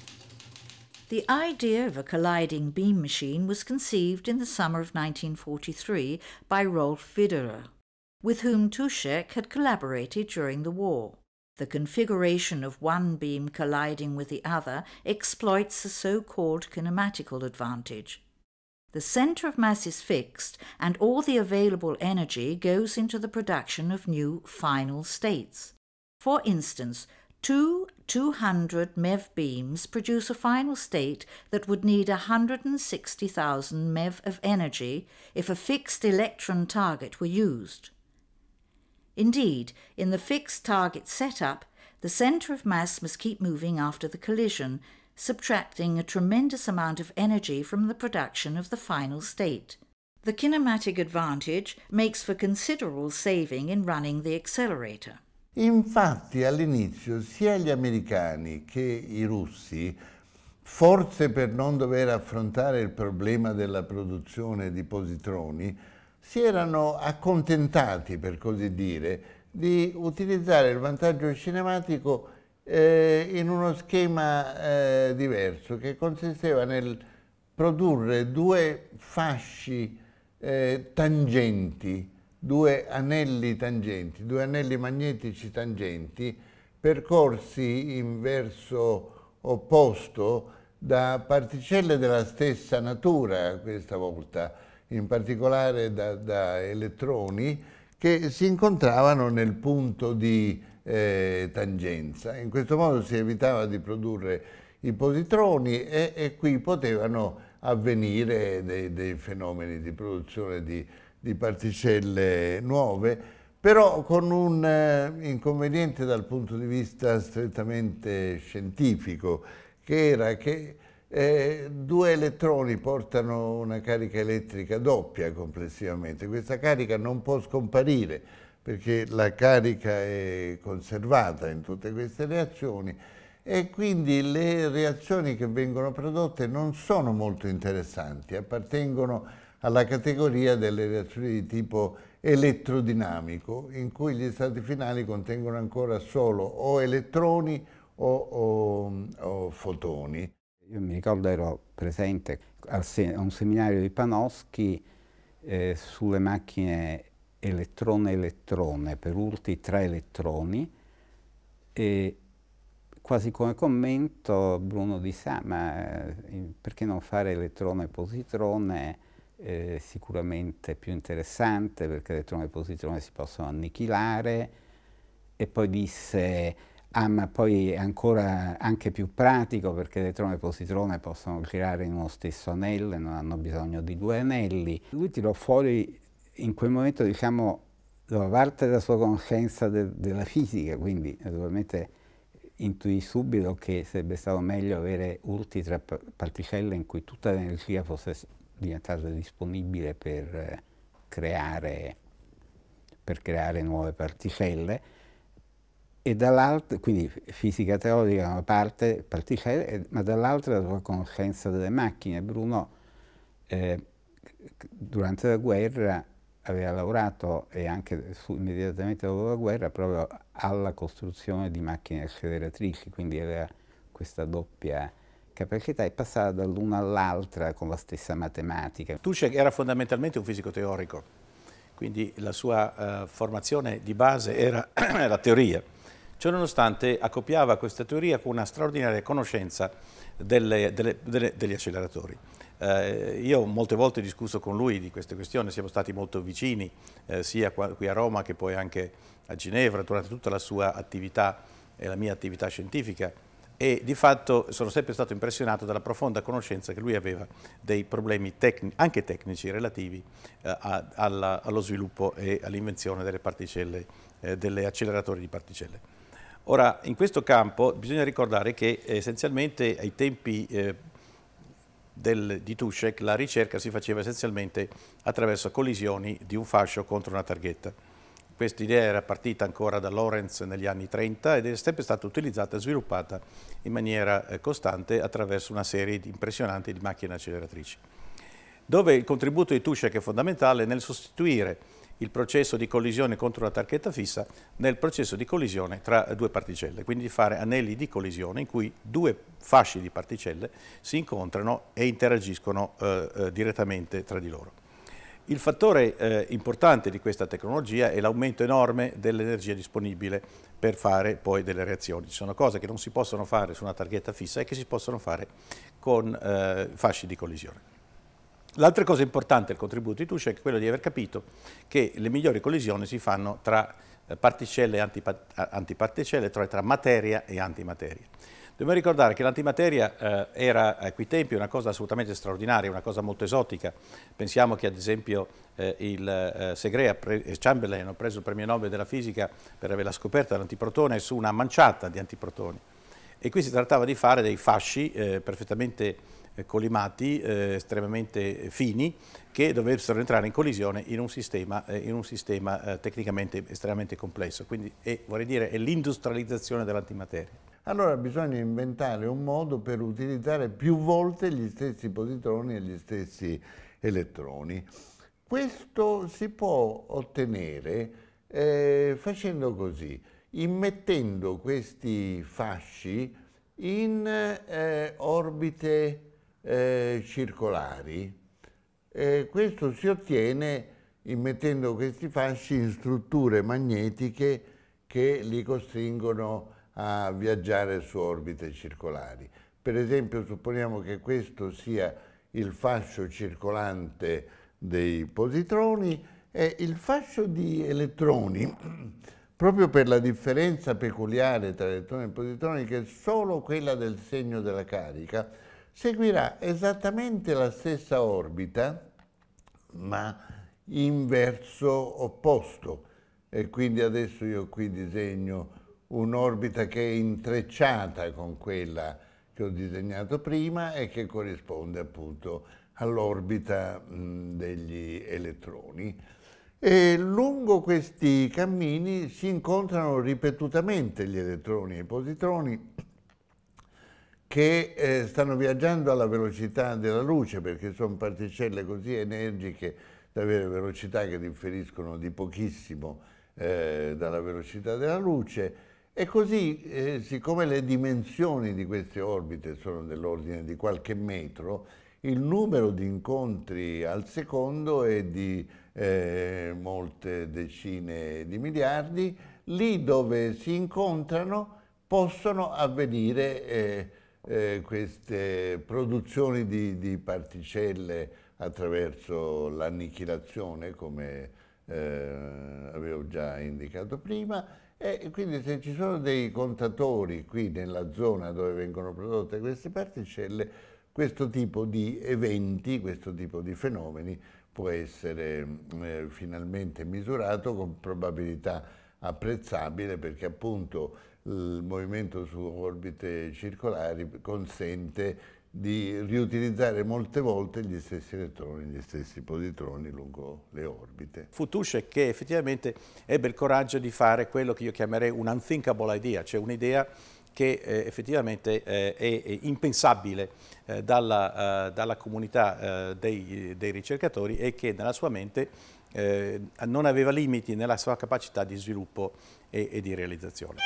Speaker 7: The idea of a colliding beam machine was conceived in the summer of 1943 by Rolf Widero, with whom Touschek had collaborated during the war. The configuration of one beam colliding with the other exploits the so-called kinematical advantage. The center of mass is fixed, and all the available energy goes into the production of new final states. For instance, two 200 MeV beams produce a final state that would need 160,000 MeV of energy if a fixed electron target were used. Indeed, in the fixed target setup, the center of mass must keep moving after the collision, subtracting a tremendous amount of energy from the production of the final state. The kinematic advantage makes for considerable saving in running the accelerator.
Speaker 1: Infatti all'inizio sia gli americani che i russi, forse per non dover affrontare il problema della produzione di positroni, si erano accontentati, per così dire, di utilizzare il vantaggio cinematico in uno schema diverso, che consisteva nel produrre due fasci tangenti, due anelli tangenti, due anelli magnetici tangenti, percorsi in verso opposto da particelle della stessa natura, questa volta, in particolare da elettroni, che si incontravano nel punto di tangenza. In questo modo si evitava di produrre i positroni e qui potevano avvenire dei fenomeni di produzione di particelle nuove, però con un inconveniente dal punto di vista strettamente scientifico, che era che due elettroni portano una carica elettrica doppia complessivamente. Questa carica non può scomparire perché la carica è conservata in tutte queste reazioni e quindi le reazioni che vengono prodotte non sono molto interessanti, appartengono alla categoria delle reazioni di tipo elettrodinamico, in cui gli stati finali contengono ancora solo o elettroni o fotoni.
Speaker 5: Io mi ricordo ero presente a un seminario di Panofsky sulle macchine elettrone-elettrone per urti tra elettroni, e quasi come commento Bruno disse: ma perché non fare elettrone-positrone? Sicuramente più interessante, perché elettrone e positrone si possono annichilare. E poi disse: ma poi è ancora anche più pratico perché elettrone e positrone possono girare in uno stesso anello, non hanno bisogno di due anelli. Lui tirò fuori in quel momento, diciamo, da parte della sua conoscenza della fisica, quindi naturalmente intuì subito che sarebbe stato meglio avere urti tra particelle in cui tutta l'energia fosse diventata disponibile per creare nuove particelle. E dall'altra, quindi fisica teorica da una parte, particelle, ma dall'altra la sua conoscenza delle macchine. Bruno durante la guerra aveva lavorato, e anche immediatamente dopo la guerra, proprio alla costruzione di macchine acceleratrici, quindi aveva questa doppia capacità e passava dall'una all'altra con la stessa matematica.
Speaker 3: Tušek era fondamentalmente un fisico teorico, quindi la sua formazione di base era la teoria. Ciononostante accoppiava questa teoria con una straordinaria conoscenza degli acceleratori. Io molte volte ho discusso con lui di queste questioni, siamo stati molto vicini, sia qui a Roma che poi anche a Ginevra, durante tutta la sua attività e la mia attività scientifica, e di fatto sono sempre stato impressionato dalla profonda conoscenza che lui aveva dei problemi anche tecnici relativi allo sviluppo e all'invenzione delle particelle, degli acceleratori di particelle. Ora, in questo campo bisogna ricordare che essenzialmente ai tempi di Tušek la ricerca si faceva essenzialmente attraverso collisioni di un fascio contro una targhetta. Questa idea era partita ancora da Lorentz negli anni 30 ed è sempre stata utilizzata e sviluppata in maniera costante attraverso una serie impressionante di macchine acceleratrici. Dove il contributo di Tušek è fondamentale nel sostituire il processo di collisione contro una targhetta fissa nel processo di collisione tra due particelle, quindi fare anelli di collisione in cui due fasci di particelle si incontrano e interagiscono direttamente tra di loro. Il fattore importante di questa tecnologia è l'aumento enorme dell'energia disponibile per fare poi delle reazioni. Ci sono cose che non si possono fare su una targhetta fissa e che si possono fare con fasci di collisione. L'altra cosa importante del contributo di Tušek è quello di aver capito che le migliori collisioni si fanno tra particelle e antiparticelle, cioè tra materia e antimateria. Dobbiamo ricordare che l'antimateria era a quei tempi una cosa assolutamente straordinaria, una cosa molto esotica. Pensiamo che ad esempio Segre e Chamberlain hanno preso il premio Nobel della fisica per avere la scoperta dell'antiprotone su una manciata di antiprotoni. E qui si trattava di fare dei fasci perfettamente collimati, estremamente fini, che dovessero entrare in collisione in un sistema tecnicamente estremamente complesso. Quindi vorrei dire è l'industrializzazione dell'antimateria.
Speaker 1: Allora bisogna inventare un modo per utilizzare più volte gli stessi positroni e gli stessi elettroni. Questo si può ottenere facendo così, immettendo questi fasci in orbite circolari. Questo si ottiene immettendo questi fasci in strutture magnetiche che li costringono a viaggiare su orbite circolari. Per esempio, supponiamo che questo sia il fascio circolante dei positroni e il fascio di elettroni, proprio per la differenza peculiare tra elettroni e positroni, che è solo quella del segno della carica, seguirà esattamente la stessa orbita, ma in verso opposto. E quindi adesso io qui disegno un'orbita che è intrecciata con quella che ho disegnato prima e che corrisponde appunto all'orbita degli elettroni. E lungo questi cammini si incontrano ripetutamente gli elettroni e i positroni che stanno viaggiando alla velocità della luce, perché sono particelle così energiche da avere velocità che differiscono di pochissimo dalla velocità della luce. E così, siccome le dimensioni di queste orbite sono dell'ordine di qualche metro, il numero di incontri al secondo è di molte decine di miliardi. Lì dove si incontrano possono avvenire queste produzioni di particelle attraverso l'annichilazione, come avevo già indicato prima, e quindi se ci sono dei contatori qui nella zona dove vengono prodotte queste particelle, questo tipo di eventi, questo tipo di fenomeni può essere finalmente misurato con probabilità apprezzabile, perché appunto il movimento su orbite circolari consente di riutilizzare molte volte gli stessi elettroni, gli stessi positroni lungo le orbite.
Speaker 3: Fu Tušek che effettivamente ebbe il coraggio di fare quello che io chiamerei un unthinkable idea, cioè un'idea che effettivamente è impensabile dalla comunità dei ricercatori, e che nella sua mente non aveva limiti nella sua capacità di sviluppo e di realizzazione.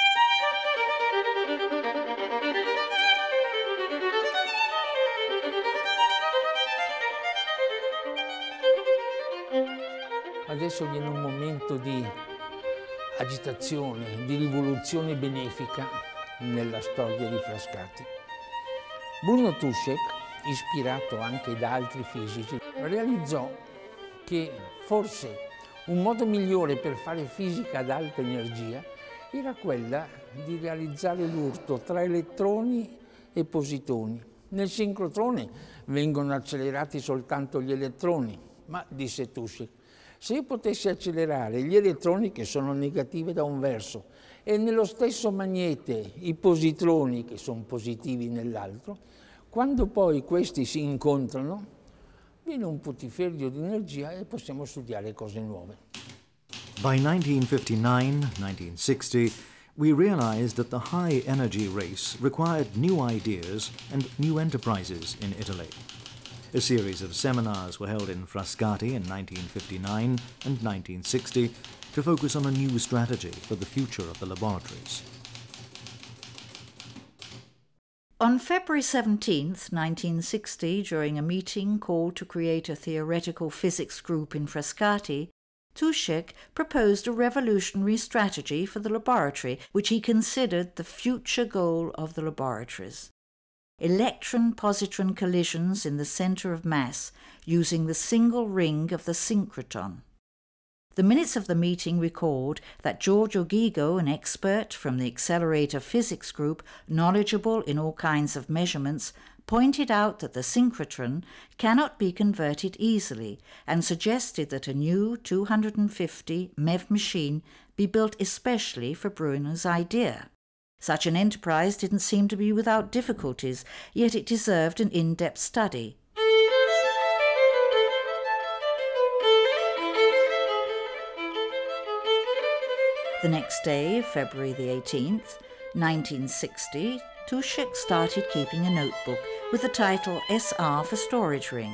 Speaker 6: Adesso viene un momento di agitazione, di rivoluzione benefica nella storia di Frascati. Bruno Tušek, ispirato anche da altri fisici, realizzò che forse un modo migliore per fare fisica ad alta energia era quella di realizzare l'urto tra elettroni e positoni. Nel sincrotrone vengono accelerati soltanto gli elettroni, ma, disse Tušek, se io potessi accelerare gli elettroni che sono negativi da un verso e nello stesso magnete i positroni che sono positivi nell'altro, quando poi questi si incontrano viene un putiferio di energia e possiamo studiare cose nuove.
Speaker 8: By 1959-1960, we realized that the high energy race required new ideas and new enterprises in Italy. A series of seminars were held in Frascati in 1959 and 1960 to focus on a new strategy for the future of the laboratories.
Speaker 7: On February 17th, 1960, during a meeting called to create a theoretical physics group in Frascati, Tušek proposed a revolutionary strategy for the laboratory, which he considered the future goal of the laboratories. Electron-positron collisions in the center of mass using the single ring of the synchrotron. The minutes of the meeting record that Giorgio Gigo, an expert from the Accelerator Physics Group, knowledgeable in all kinds of measurements, pointed out that the synchrotron cannot be converted easily and suggested that a new 250 MeV machine be built especially for Bruno's idea. Such an enterprise didn't seem to be without difficulties, yet it deserved an in-depth study. The next day, February the 18th, 1960, Tušek started keeping a notebook with the title SR for Storage Ring.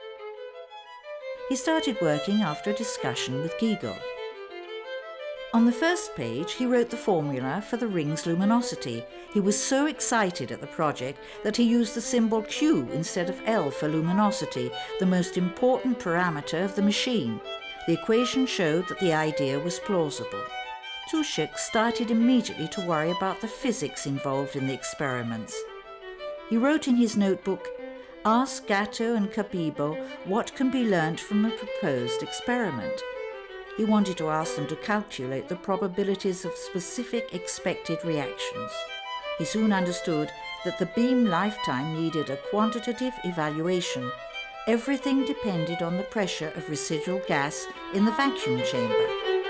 Speaker 7: He started working after a discussion with Gigo. On the first page, he wrote the formula for the ring's luminosity. He was so excited at the project that he used the symbol Q instead of L for luminosity, the most important parameter of the machine. The equation showed that the idea was plausible. Tušek started immediately to worry about the physics involved in the experiments. He wrote in his notebook, "Ask Gatto and Cabibbo what can be learnt from a proposed experiment." He wanted to ask them to calculate the probabilities of specific expected reactions. He soon understood that the beam lifetime needed a quantitative evaluation. Everything depended on the pressure of residual gas in the vacuum chamber.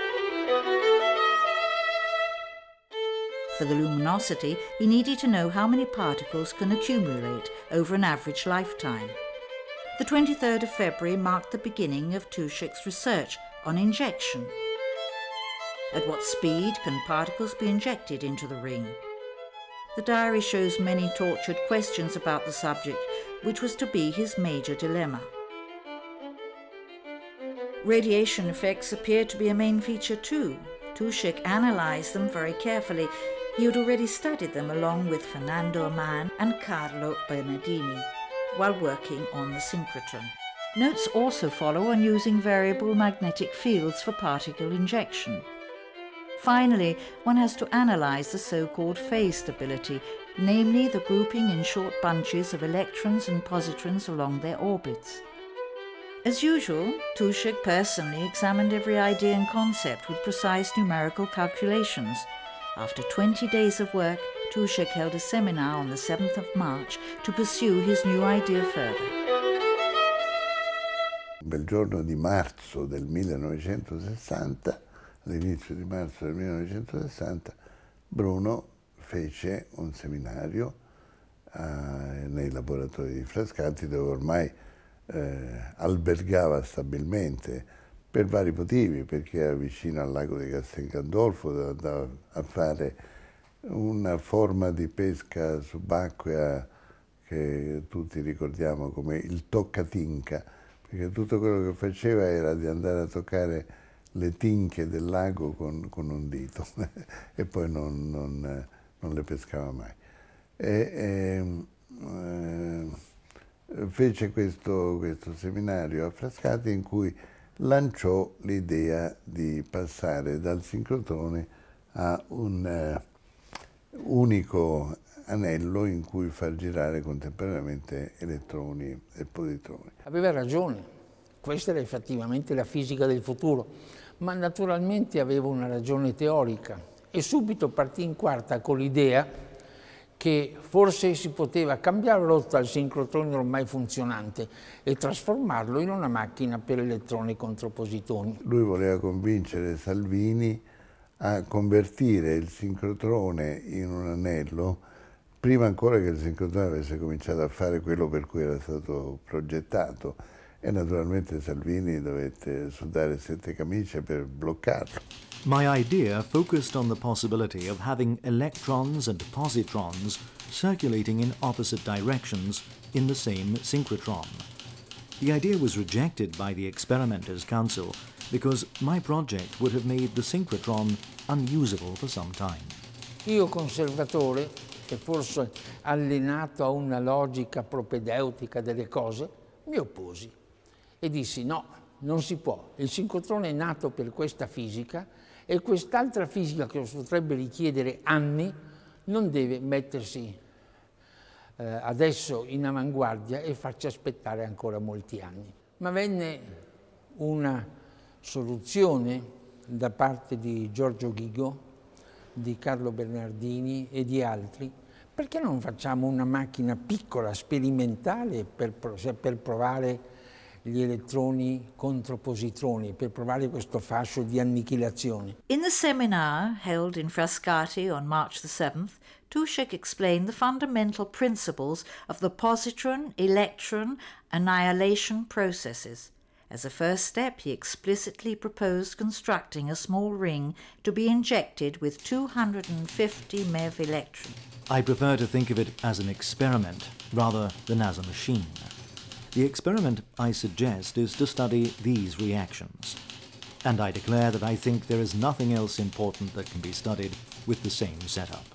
Speaker 7: For the luminosity, he needed to know how many particles can accumulate over an average lifetime. The 23rd of February marked the beginning of Tušek's research on injection. At what speed can particles be injected into the ring? The diary shows many tortured questions about the subject, which was to be his major dilemma. Radiation effects appeared to be a main feature too. Tušek analysed them very carefully. He had already studied them along with Fernando Amann and Carlo Bernardini while working on the synchrotron. Notes also follow on using variable magnetic fields for particle injection. Finally, one has to analyse the so-called phase stability, namely the grouping in short bunches of electrons and positrons along their orbits. As usual, Tušek personally examined every idea and concept with precise numerical calculations. After 20 days of work, Tušek held a seminar on the 7th of March to pursue his new idea further.
Speaker 1: Un bel giorno di marzo del 1960, all'inizio di marzo del 1960, Bruno fece un seminario nei laboratori di Frascati, dove ormai albergava stabilmente per vari motivi, perché era vicino al lago di Castel Gandolfo, andava a fare una forma di pesca subacquea che tutti ricordiamo come il toccatinca, perché tutto quello che faceva era di andare a toccare le tinche del lago con un dito e poi non le pescava mai. Fece questo seminario a Frascati in cui lanciò l'idea di passare dal sincrotrone a un unico anello in cui far girare contemporaneamente elettroni e positroni.
Speaker 6: Aveva ragione, questa era effettivamente la fisica del futuro, ma naturalmente aveva una ragione teorica e subito partì in quarta con l'idea che forse si poteva cambiare rotta al sincrotrone ormai funzionante e trasformarlo in una macchina per elettroni contropositoni.
Speaker 1: Lui voleva convincere Salvini a convertire il sincrotrone in un anello prima ancora che il sincrotrone avesse cominciato a fare quello per cui era stato progettato, e naturalmente Salvini dovette sudare 7 camicie per bloccarlo.
Speaker 8: My idea focused on the possibility of having electrons and positrons circulating in opposite directions in the same synchrotron. The idea was rejected by the Experimenters' Council because my project would have made the synchrotron unusable for some time.
Speaker 6: Io, conservatore, e forse allenato a una logica propedeutica delle cose, mi opposi e dissi no, non si può, il sincrotrone è nato per questa fisica e quest'altra fisica che potrebbe richiedere anni non deve mettersi adesso in avanguardia e farci aspettare ancora molti anni. Ma venne una soluzione da parte di Giorgio Ghigo, di Carlo Bernardini e di altri. Perché non facciamo una macchina piccola, sperimentale, per provare gli elettroni contro positroni, per provare questo fascio di annichilazione?
Speaker 7: In the seminar held in Frascati on March the 7th, Tušek explained the fundamental principles of the positron-electron annihilation processes. As a first step, he explicitly proposed constructing a small ring to be injected with 250 MeV electrons.
Speaker 8: I prefer to think of it as an experiment rather than as a machine. The experiment I suggest is to study these reactions. And I declare that I think there is nothing else important that can be studied with the same setup.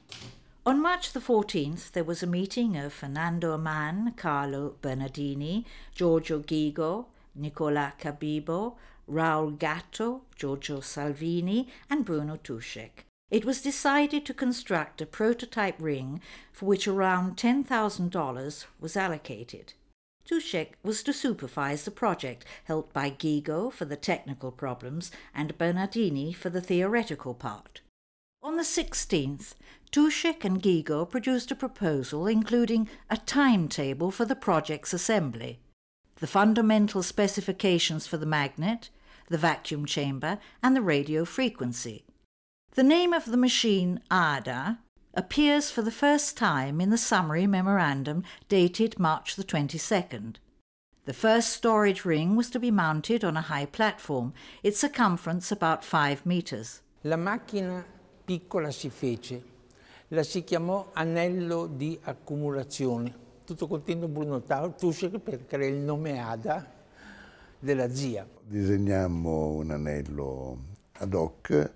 Speaker 7: On March the 14th, there was a meeting of Fernando Amann, Carlo Bernardini, Giorgio Ghigo, Nicola Cabibbo, Raul Gatto, Giorgio Salvini, and Bruno Tušek. It was decided to construct a prototype ring for which around $10,000 was allocated. Tušek was to supervise the project, helped by Ghigo for the technical problems and Bernardini for the theoretical part. On the 16th, Tušek and Ghigo produced a proposal including a timetable for the project's assembly, the fundamental specifications for the magnet, the vacuum chamber, and the radio frequency. The name of the machine, ADA, appears for the first time in the summary memorandum dated March the 22nd. The first storage ring was to be mounted on a high platform, its circumference about 5 meters.
Speaker 6: La macchina piccola si fece, la si chiamò anello di accumulazione, tutto contento Bruno Tušek per creare il nome ADA della zia.
Speaker 1: Disegnammo un anello ad hoc.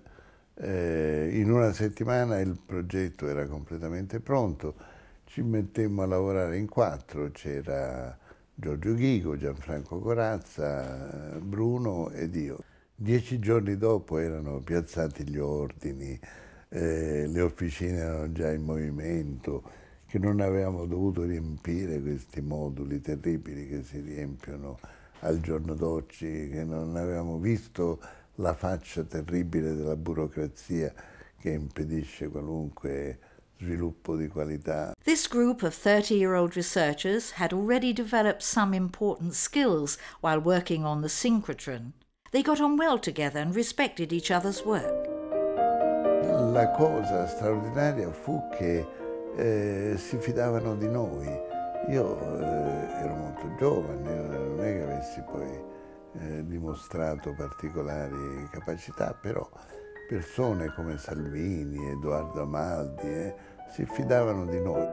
Speaker 1: In una settimana il progetto era completamente pronto, ci mettemmo a lavorare in 4, c'era Giorgio Ghigo, Gianfranco Corazza, Bruno ed io. 10 giorni dopo erano piazzati gli ordini, le officine erano già in movimento, che non avevamo dovuto riempire questi moduli terribili che si riempiono al giorno d'oggi, che non avevamo visto la faccia terribile della burocrazia che impedisce qualunque sviluppo di qualità.
Speaker 7: This group of 30-year-old researchers had already developed some important skills while working on the synchrotron. They got on well together and respected each other's work.
Speaker 1: La cosa straordinaria fu che si fidavano di noi. Io ero molto giovane, non è che avessi poi dimostrato particolari capacità, però persone come Salvini, Edoardo Amaldi si fidavano di noi.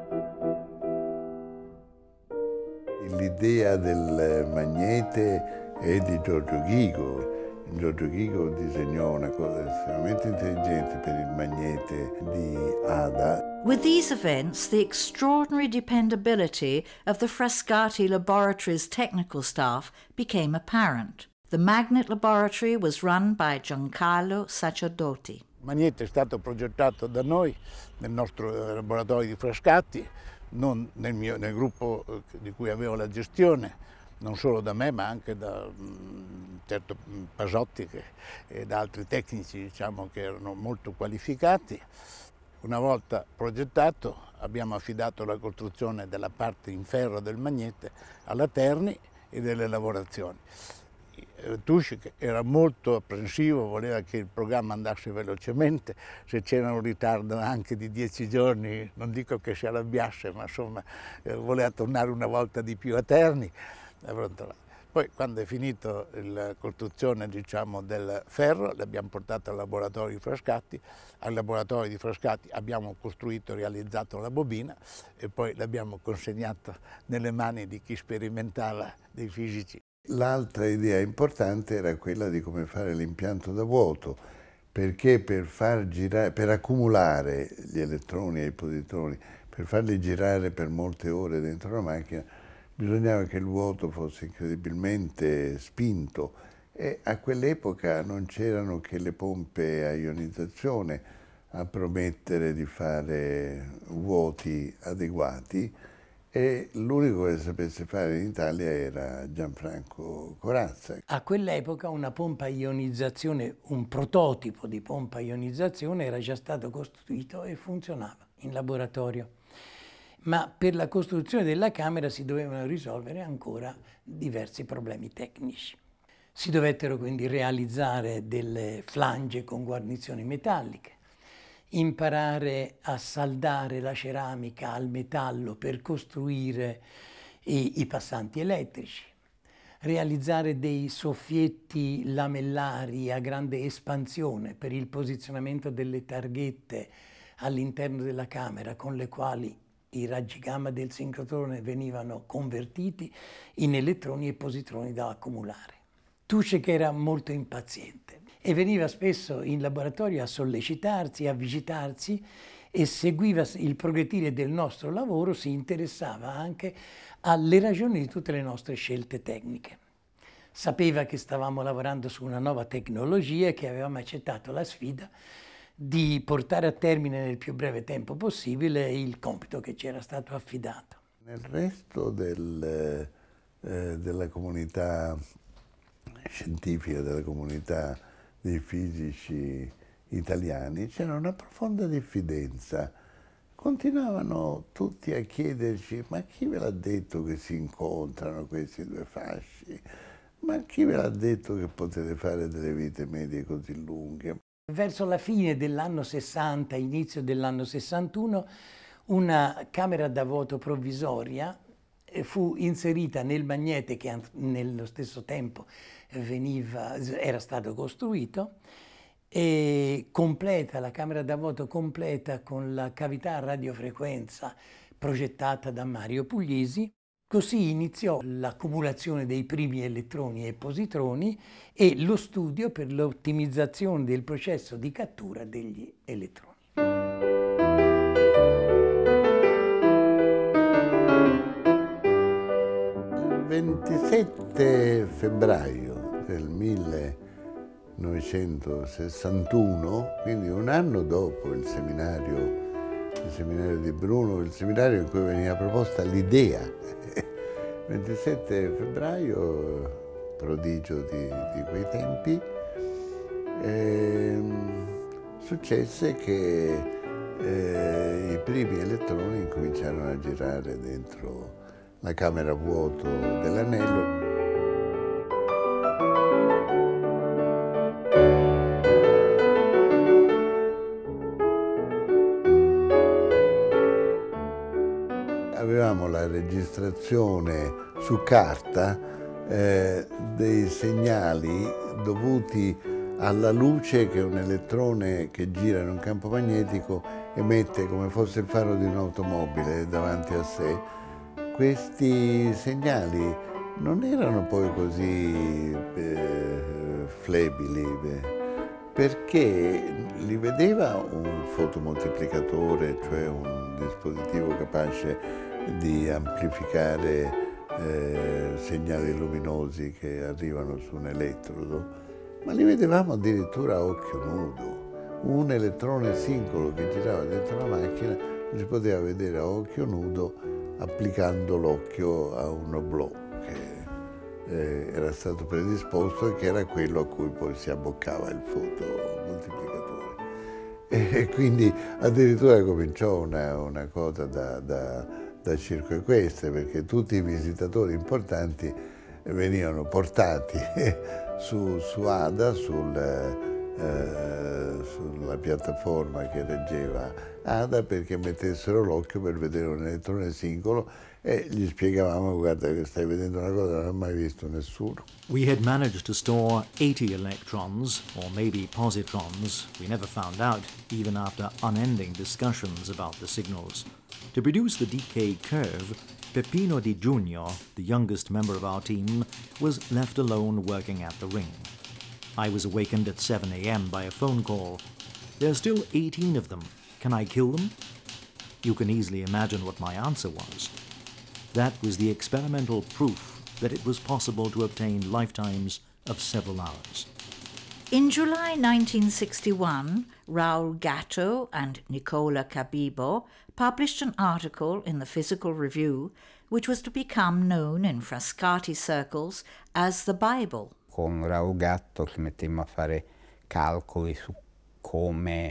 Speaker 1: L'idea del magnete è di Giorgio Ghigo. Giorgio Ghigo disegnò una cosa estremamente intelligente per il magnete di Ada.
Speaker 7: With these events, the extraordinary dependability of the Frascati Laboratory's technical staff became apparent. The magnet laboratory was run by Giancarlo Sacerdoti.
Speaker 16: Il magnete è stato progettato da noi, nel nostro laboratorio di Frascati, non nel gruppo di cui avevo la gestione, non solo da me ma anche da certo Pasotti e da altri tecnici, diciamo, che erano molto qualificati. Una volta progettato abbiamo affidato la costruzione della parte in ferro del magnete alla Terni e delle lavorazioni. Tuschek era molto apprensivo, voleva che il programma andasse velocemente, se c'era un ritardo anche di 10 giorni, non dico che si arrabbiasse, ma insomma voleva tornare una volta di più a Terni. Poi quando è finito la costruzione, diciamo, del ferro, l'abbiamo portato al laboratorio di Frascati. Al laboratorio di Frascati abbiamo costruito e realizzato la bobina e poi l'abbiamo consegnata nelle mani di chi sperimentava, dei fisici.
Speaker 1: L'altra idea importante era quella di come fare l'impianto da vuoto, perché per accumulare gli elettroni e i positroni, per farli girare per molte ore dentro la macchina, bisognava che il vuoto fosse incredibilmente spinto e a quell'epoca non c'erano che le pompe a ionizzazione a promettere di fare vuoti adeguati e l'unico che sapesse fare in Italia era Gianfranco Corazza.
Speaker 6: A quell'epoca una pompa a ionizzazione, un prototipo di pompa a ionizzazione era già stato costruito e funzionava in laboratorio. Ma per la costruzione della camera si dovevano risolvere ancora diversi problemi tecnici. Si dovettero quindi realizzare delle flange con guarnizioni metalliche, imparare a saldare la ceramica al metallo per costruire i passanti elettrici, realizzare dei soffietti lamellari a grande espansione per il posizionamento delle targhette all'interno della camera con le quali i raggi gamma del sincrotrone venivano convertiti in elettroni e positroni da accumulare. Tuschek era molto impaziente e veniva spesso in laboratorio a sollecitarsi, a visitarsi e seguiva il progredire del nostro lavoro, si interessava anche alle ragioni di tutte le nostre scelte tecniche. Sapeva che stavamo lavorando su una nuova tecnologia e che avevamo accettato la sfida di portare a termine nel più breve tempo possibile il compito che ci era stato affidato.
Speaker 1: Nel resto della comunità scientifica, della comunità dei fisici italiani, c'era una profonda diffidenza. Continuavano tutti a chiederci: ma chi ve l'ha detto che si incontrano questi due fasci? Ma chi ve l'ha detto che potete fare delle vite medie così lunghe?
Speaker 6: Verso la fine dell'anno 60, inizio dell'anno 61, una camera da vuoto provvisoria fu inserita nel magnete che nello stesso tempo era stato costruito e completa, la camera da vuoto completa con la cavità a radiofrequenza progettata da Mario Puglisi. Così iniziò l'accumulazione dei primi elettroni e positroni e lo studio per l'ottimizzazione del processo di cattura degli elettroni.
Speaker 1: Il 27 febbraio del 1961, quindi un anno dopo il seminario di Bruno, il seminario in cui veniva proposta l'idea. 27 febbraio prodigio di quei tempi, successe che i primi elettroni incominciarono a girare dentro la camera a vuoto dell'anello. Avevamo la registrazione su carta dei segnali dovuti alla luce che un elettrone che gira in un campo magnetico emette come fosse il faro di un'automobile davanti a sé. Questi segnali non erano poi così flebili, perché li vedeva un fotomoltiplicatore, cioè un dispositivo capace di amplificare segnali luminosi che arrivano su un elettrodo, ma li vedevamo addirittura a occhio nudo. Un elettrone singolo che girava dentro la macchina si poteva vedere a occhio nudo applicando l'occhio a un oblò che era stato predisposto e che era quello a cui poi si abboccava il fotomoltiplicatore. E quindi addirittura cominciò una cosa da circo equestre, perché tutti i visitatori importanti venivano portati su ADA, sulla piattaforma che reggeva ADA, perché mettessero l'occhio per vedere un elettrone singolo, e gli spiegavamo: guarda che stai vedendo una cosa che non ha mai visto nessuno.
Speaker 8: We had managed to store 80 electrons, or maybe positrons. We never found out, even after unending discussions about the signals. To produce the decay curve, Peppino Di Giugno, the youngest member of our team, was left alone working at the ring. I was awakened at 7 a.m. by a phone call. There are still 18 of them. Can I kill them? You can easily imagine what my answer was. That was the experimental proof that it was possible to obtain lifetimes of several hours.
Speaker 7: In July 1961, Raul Gatto and Nicola Cabibbo published an article in the Physical Review which was to become known in Frascati circles as the Bible.
Speaker 5: Con Raul Gatto ci mettemmo a fare calcoli su come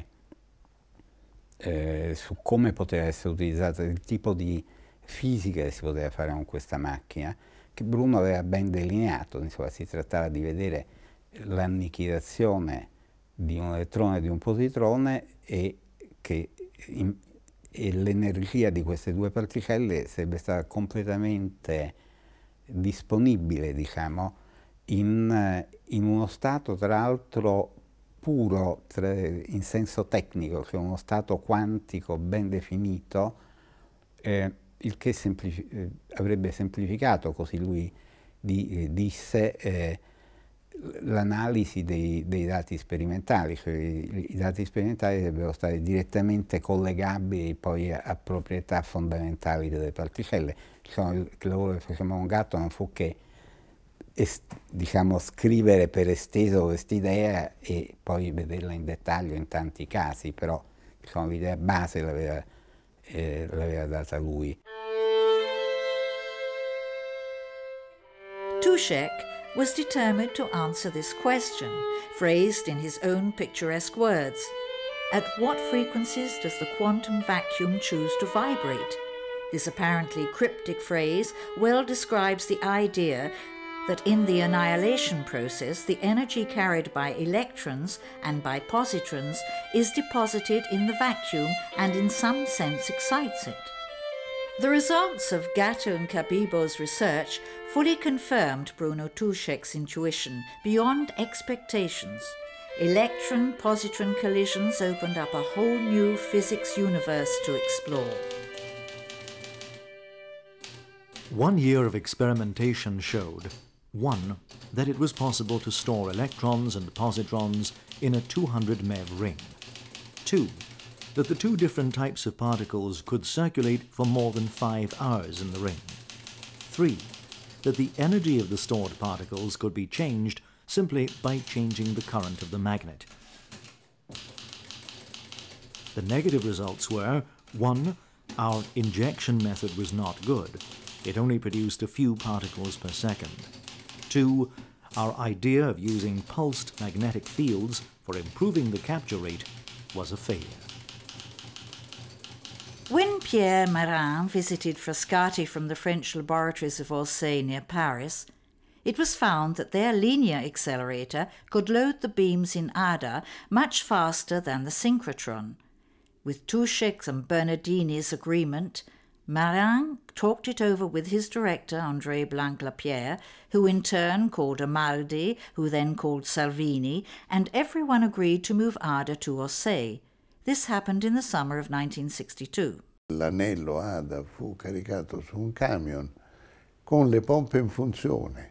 Speaker 5: poteva essere utilizzata, il tipo di fisica che si poteva fare con questa macchina, che Bruno aveva ben delineato. Insomma, si trattava di vedere l'annichilazione di un elettrone e di un positrone e l'energia di queste due particelle sarebbe stata completamente disponibile, diciamo, in uno stato tra l'altro puro in senso tecnico, cioè uno stato quantico ben definito, il che avrebbe semplificato, così lui disse, l'analisi dei dati sperimentali, cioè i dati sperimentali dovrebbero stare direttamente collegabili poi a proprietà fondamentali delle particelle. Il lavoro che facciamo con Gatto non fu che diciamo, scrivere per esteso questa idea e poi vederla in dettaglio in tanti casi, però diciamo, l'idea base l'aveva data lui.
Speaker 7: Touschek was determined to answer this question, phrased in his own picturesque words. At what frequencies does the quantum vacuum choose to vibrate? This apparently cryptic phrase well describes the idea that in the annihilation process, the energy carried by electrons and by positrons is deposited in the vacuum and in some sense excites it. The results of Gatto and Cabibbo's research fully confirmed Bruno Touschek's intuition beyond expectations. Electron-positron collisions opened up a whole new physics universe to explore.
Speaker 8: 1 year of experimentation showed, 1, that it was possible to store electrons and positrons in a 200 MeV ring. 2, that the two different types of particles could circulate for more than 5 hours in the ring. 3, that the energy of the stored particles could be changed simply by changing the current of the magnet. The negative results were, 1, our injection method was not good. It only produced a few particles per second. 2, our idea of using pulsed magnetic fields for improving the capture rate was a failure.
Speaker 7: When Pierre Marin visited Frascati from the French laboratories of Orsay near Paris, it was found that their linear accelerator could load the beams in ADA much faster than the synchrotron. With Touchet's and Bernardini's agreement, Marin talked it over with his director, André Blanc-Lapierre, who in turn called Amaldi, who then called Salvini, and everyone agreed to move ADA to Orsay. This happened in the summer of 1962.
Speaker 1: L'anello ADA fu caricato su un camion con le pompe in funzione.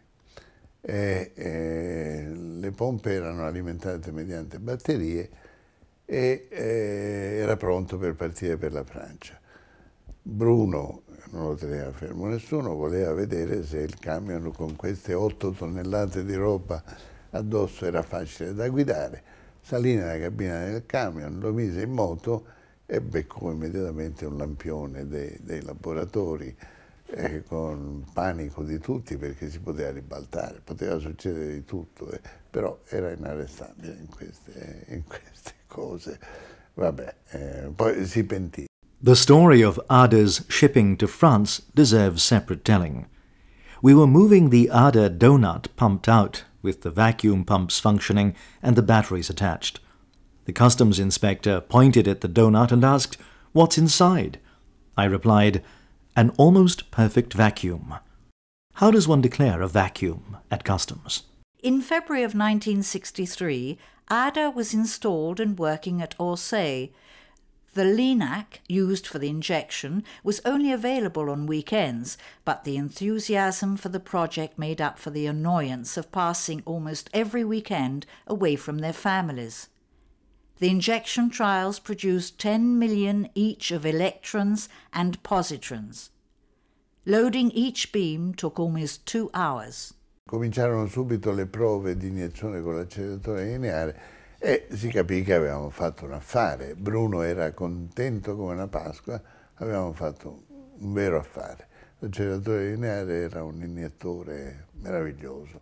Speaker 1: Le pompe erano alimentate mediante batterie e era pronto per partire per la Francia. Bruno, non lo teneva fermo nessuno, voleva vedere se il camion con queste 8 tonnellate di roba addosso era facile da guidare. Salì nella cabina del camion, lo mise in moto e beccò immediatamente un lampione dei laboratori, con panico di tutti perché si poteva ribaltare, poteva succedere di tutto, però era inarrestabile in queste cose. Vabbè, poi si pentì.
Speaker 8: The story of ADA's shipping to France deserves separate telling. We were moving the ADA donut pumped out, with the vacuum pumps functioning and the batteries attached. The customs inspector pointed at the donut and asked, "What's inside?" I replied, "An almost perfect vacuum." How does one declare a vacuum at customs?
Speaker 7: In February of 1963, ADA was installed and working at Orsay. The LINAC, used for the injection, was only available on weekends, but the enthusiasm for the project made up for the annoyance of passing almost every weekend away from their families. The injection trials produced 10 million each of electrons and positrons. Loading each beam took almost 2 hours.
Speaker 1: Cominciarono subito le prove di iniezione con l'acceleratore lineare e si capì che avevamo fatto un affare. Bruno era contento come una Pasqua, avevamo fatto un vero affare. L'acceleratore lineare era un iniettore meraviglioso.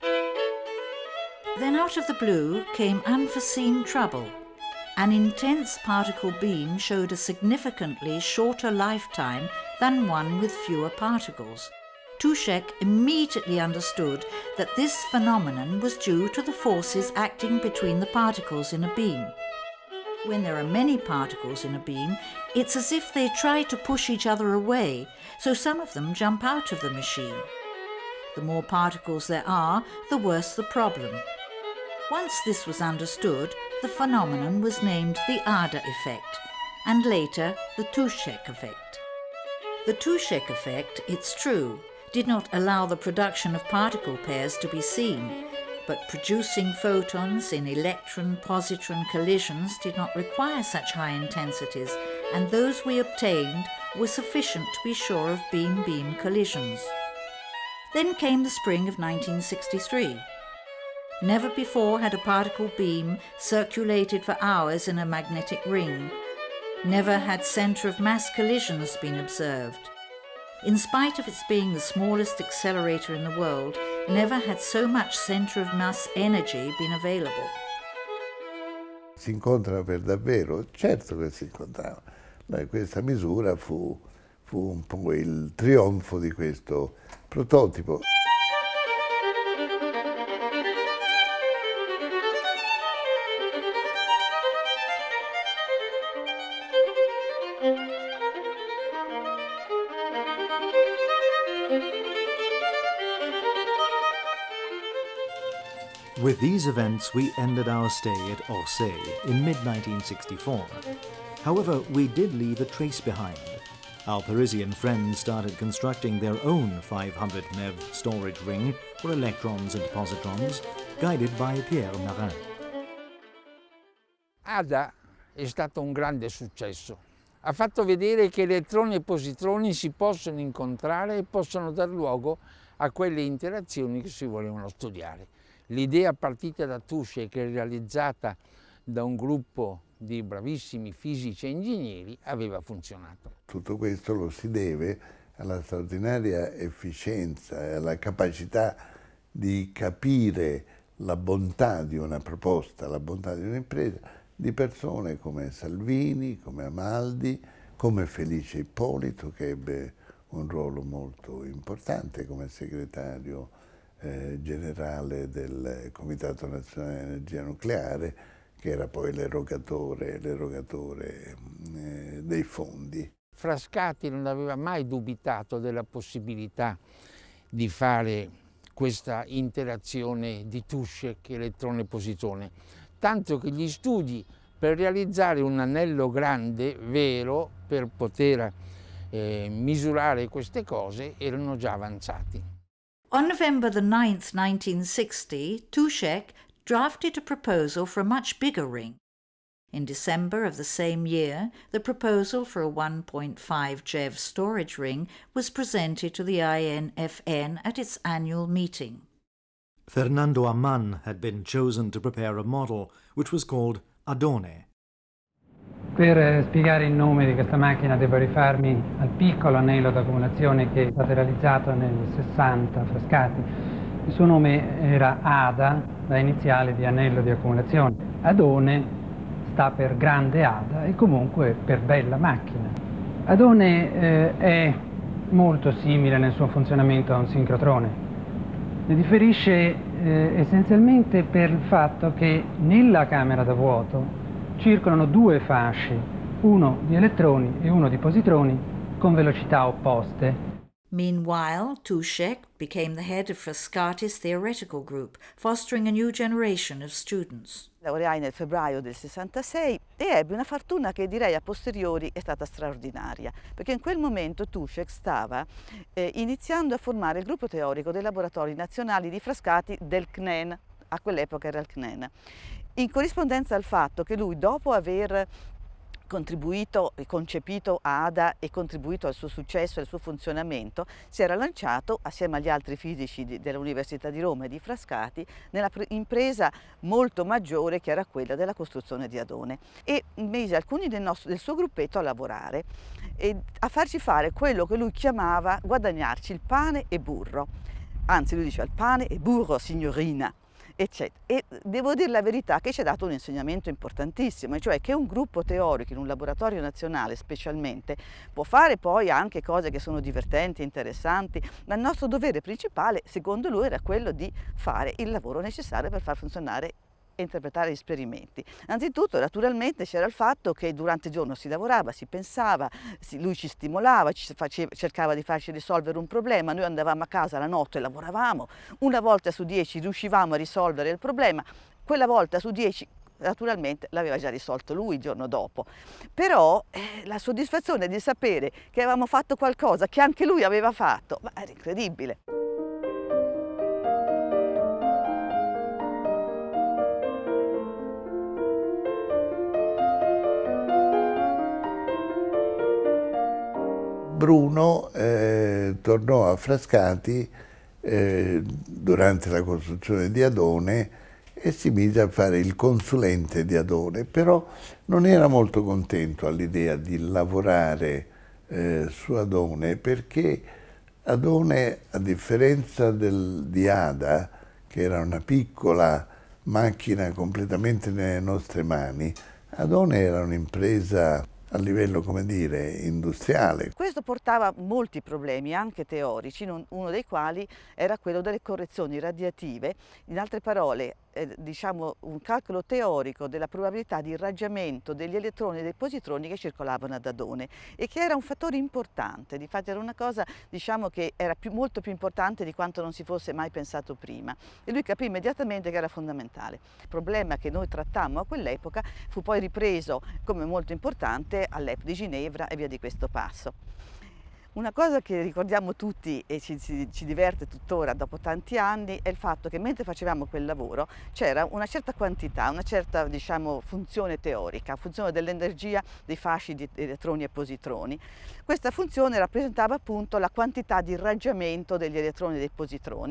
Speaker 7: Then out of the blue came unforeseen trouble. An intense particle beam showed a significantly shorter lifetime than one with fewer particles. Touchet immediately understood that this phenomenon was due to the forces acting between the particles in a beam. When there are many particles in a beam, it's as if they try to push each other away, so some of them jump out of the machine. The more particles there are, the worse the problem. Once this was understood, the phenomenon was named the ADA effect, and later the Touchet effect. The Touchet effect, it's true, did not allow the production of particle pairs to be seen, but producing photons in electron-positron collisions did not require such high intensities, and those we obtained were sufficient to be sure of beam-beam collisions. Then came the spring of 1963. Never before had a particle beam circulated for hours in a magnetic ring. Never had centre of mass collisions been observed. In spite of its being the smallest accelerator in the world, never had so much centre of mass energy been available.
Speaker 1: Si incontrano per davvero? Certo che si incontravano. Questa misura fu un po' il trionfo di questo prototipo.
Speaker 8: With these events, we ended our stay at Orsay in mid-1964. However, we did leave a trace behind. Our Parisian friends started constructing their own 500 MeV storage ring for electrons and positrons, guided by Pierre Marin.
Speaker 6: ADA è stato un grande successo. Ha fatto vedere che elettroni e positroni si possono incontrare e possono dar luogo a quelle interazioni che si volevano studiare. L'idea partita da Touchet, che è realizzata da un gruppo di bravissimi fisici e ingegneri, aveva funzionato.
Speaker 1: Tutto questo lo si deve alla straordinaria efficienza e alla capacità di capire la bontà di una proposta, la bontà di un'impresa, di persone come Salvini, come Amaldi, come Felice Ippolito, che ebbe un ruolo molto importante come segretario generale del Comitato Nazionale di Energia Nucleare, che era poi l'erogatore dei fondi.
Speaker 6: Frascati non aveva mai dubitato della possibilità di fare questa interazione di Tušek, elettrone-positrone, tanto che gli studi per realizzare un anello grande, vero, per poter misurare queste cose erano già avanzati.
Speaker 7: On November the 9th, 1960, Tušek drafted a proposal for a much bigger ring. In December of the same year, the proposal for a 1.5 GeV storage ring was presented to the INFN at its annual meeting.
Speaker 8: Fernando Amann had been chosen to prepare a model, which was called Adone.
Speaker 17: Per spiegare il nome di questa macchina devo rifarmi al piccolo anello d'accumulazione che è stato realizzato nel 60 a Frascati. Il suo nome era Ada, la iniziale di anello di accumulazione. Adone sta per grande Ada e comunque per bella macchina. Adone è molto simile nel suo funzionamento a un sincrotrone. Ne differisce essenzialmente per il fatto che nella camera da vuoto circolano due fasci, uno di elettroni e uno di positroni, con velocità opposte.
Speaker 7: Meanwhile, Tušek became the head of Frascati's theoretical group, fostering a new generation of students.
Speaker 4: Laureai nel febbraio del 66 e ebbe una fortuna che direi a posteriori è stata straordinaria, perché in quel momento Tušek stava iniziando a formare il gruppo teorico dei laboratori nazionali di Frascati del CNEN, a quell'epoca era il CNEN, in corrispondenza al fatto che lui, dopo aver contribuito e concepito Ada e contribuito al suo successo e al suo funzionamento, si era lanciato assieme agli altri fisici dell'Università di Roma e di Frascati nella impresa molto maggiore che era quella della costruzione di Adone, e mise alcuni del suo gruppetto a lavorare e a farci fare quello che lui chiamava guadagnarci il pane e burro, anzi lui diceva il pane e burro signorina, eccetera. E devo dire la verità che ci ha dato un insegnamento importantissimo, cioè che un gruppo teorico in un laboratorio nazionale specialmente può fare poi anche cose che sono divertenti, interessanti, ma il nostro dovere principale, secondo lui, era quello di fare il lavoro necessario per far funzionare e interpretare gli esperimenti. Anzitutto, naturalmente, c'era il fatto che durante il giorno si lavorava, si pensava, lui ci stimolava, cercava di farci risolvere un problema, noi andavamo a casa la notte e lavoravamo, una volta su 10 riuscivamo a risolvere il problema, quella volta su 10 naturalmente l'aveva già risolto lui il giorno dopo, però la soddisfazione di sapere che avevamo fatto qualcosa che anche lui aveva fatto, ma era incredibile.
Speaker 1: Bruno tornò a Frascati durante la costruzione di Adone e si mise a fare il consulente di Adone, però non era molto contento all'idea di lavorare su Adone, perché Adone, a differenza di Ada, che era una piccola macchina completamente nelle nostre mani, Adone era un'impresa a livello, come dire, industriale.
Speaker 4: Questo portava molti problemi, anche teorici, uno dei quali era quello delle correzioni radiative, in altre parole, diciamo un calcolo teorico della probabilità di irraggiamento degli elettroni e dei positroni che circolavano ad Adone, e che era un fattore importante, difatti era una cosa, diciamo, che era molto più importante di quanto non si fosse mai pensato prima, e lui capì immediatamente che era fondamentale. Il problema che noi trattammo a quell'epoca fu poi ripreso come molto importante all'EP di Ginevra e via di questo passo. Una cosa che ricordiamo tutti e ci diverte tuttora dopo tanti anni è il fatto che mentre facevamo quel lavoro c'era una certa quantità, una certa, diciamo, funzione teorica, funzione dell'energia dei fasci di elettroni e positroni. Questa funzione rappresentava appunto la quantità di irraggiamento degli elettroni e dei positroni,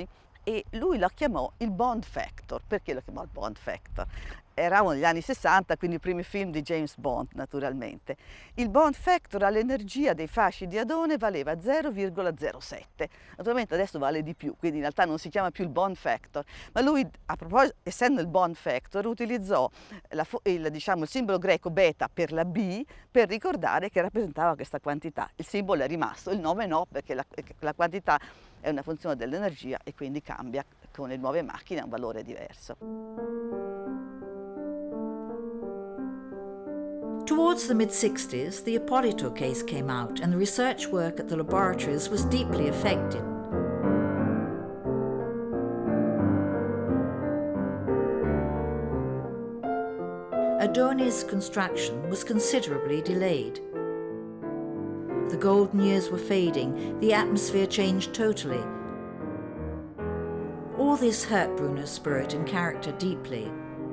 Speaker 4: e lui la chiamò il Bond Factor. Perché lo chiamò il Bond Factor? Eravamo negli anni 60, quindi i primi film di James Bond naturalmente. Il Bond Factor all'energia dei fasci di Adone valeva 0,07. Naturalmente adesso vale di più, quindi in realtà non si chiama più il Bond Factor, ma lui, a proposito, essendo il Bond Factor, utilizzò il simbolo greco beta per la B per ricordare che rappresentava questa quantità. Il simbolo è rimasto, il nome no, perché la quantità è una funzione dell'energia e quindi cambia con le nuove macchine a un valore diverso.
Speaker 7: Towards the mid-60s, the Ippolito case came out and the research work at the laboratories was deeply affected. Adone's construction was considerably delayed. The golden years were fading, the atmosphere changed totally. All this hurt Bruno's spirit and character deeply.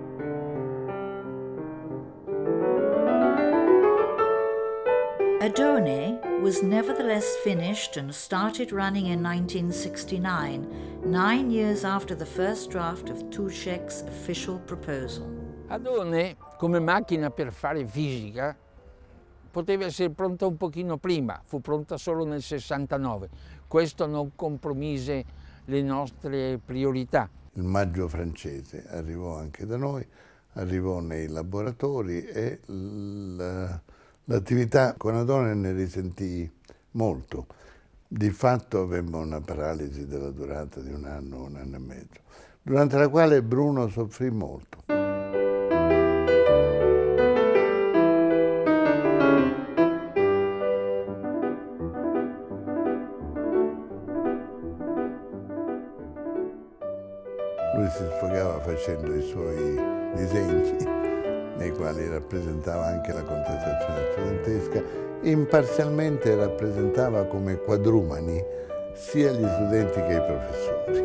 Speaker 7: Adone was nevertheless finished and started running in 1969, 9 years after the first draft of Toucek's official proposal.
Speaker 6: Adone, come macchina per fare fisica, poteva essere pronta un pochino prima, fu pronta solo nel 69. Questo non compromise le nostre priorità.
Speaker 1: Il maggio francese arrivò anche da noi, arrivò nei laboratori e l'attività con Adone ne risentì molto. Di fatto avemmo una paralisi della durata di un anno e mezzo, durante la quale Bruno soffrì molto. Lui si sfogava facendo i suoi disegni, nei quali rappresentava anche la contestazione studentesca, imparzialmente rappresentava come quadrumani sia gli studenti che i professori.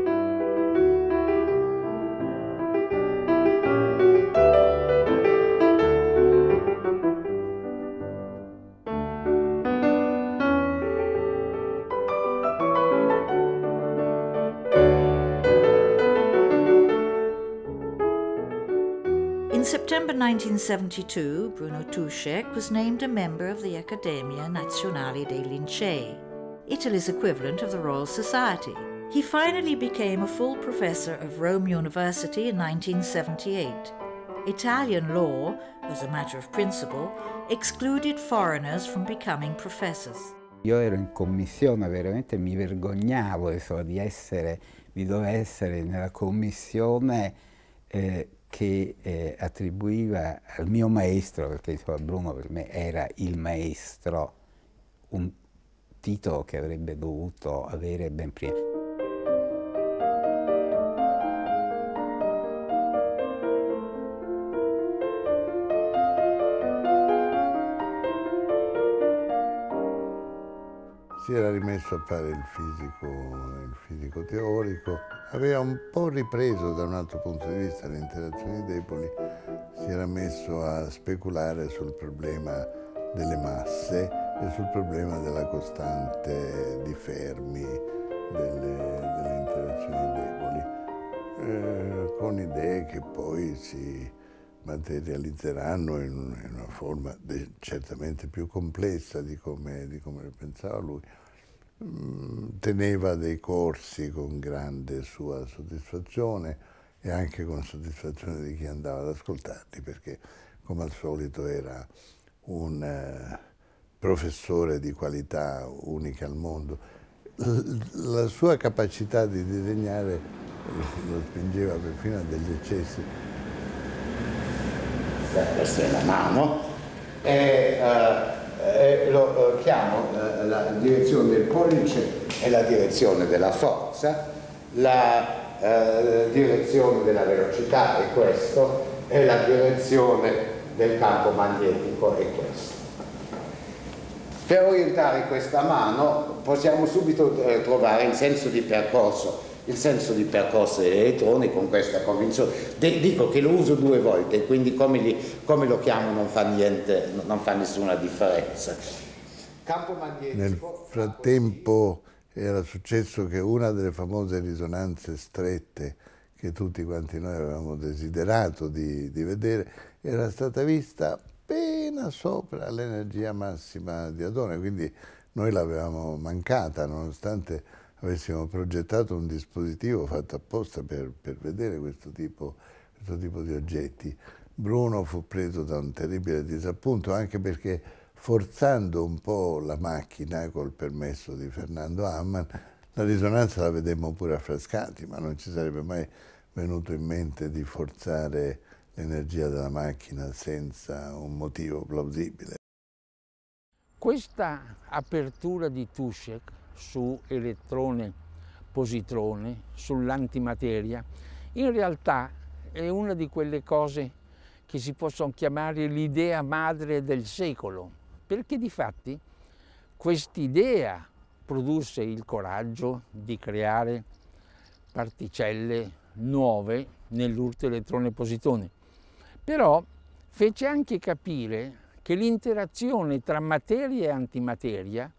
Speaker 7: In September 1972, Bruno Toucek was named a member of the Accademia Nazionale dei Lincei, Italy's equivalent of the Royal Society. He finally became a full professor of Rome University in 1978. Italian law, as a matter of principle, excluded foreigners from becoming professors.
Speaker 5: Io ero in commissione, veramente mi vergognavo di dover essere nella commissione che attribuiva al mio maestro, perché insomma, Bruno per me era il maestro, un titolo che avrebbe dovuto avere ben prima.
Speaker 1: Si era rimesso a fare il fisico teorico, aveva un po' ripreso da un altro punto di vista le interazioni deboli, si era messo a speculare sul problema delle masse e sul problema della costante di Fermi delle interazioni deboli, con idee che poi si materializzeranno in una forma certamente più complessa di come pensava lui. Teneva dei corsi con grande sua soddisfazione e anche con soddisfazione di chi andava ad ascoltarli, perché come al solito era un professore di qualità unica al mondo. La sua capacità di disegnare lo spingeva perfino a degli eccessi.
Speaker 18: Questa è la mano e lo chiamo la direzione del pollice è la direzione della forza, la direzione della velocità è questo e la direzione del campo magnetico è questo. Per orientare questa mano possiamo subito trovare il senso di percorso degli elettroni con questa convinzione. Dico che lo uso 2 volte, quindi come lo chiamo non fa niente, non fa nessuna differenza. Campo magnetico.
Speaker 1: Nel frattempo era successo che una delle famose risonanze strette che tutti quanti noi avevamo desiderato di vedere era stata vista appena sopra l'energia massima di Adone, quindi noi l'avevamo mancata, nonostante avessimo progettato un dispositivo fatto apposta per vedere questo tipo di oggetti. Bruno fu preso da un terribile disappunto, anche perché forzando un po' la macchina col permesso di Fernando Amman, la risonanza la vedemmo pure a Frascati, ma non ci sarebbe mai venuto in mente di forzare l'energia della macchina senza un motivo plausibile.
Speaker 6: Questa apertura di Tušek su elettrone, positrone, sull'antimateria, in realtà è una di quelle cose che si possono chiamare l'idea madre del secolo, perché difatti quest'idea produsse il coraggio di creare particelle nuove nell'urto elettrone-positone, però fece anche capire che l'interazione tra materia e antimateria,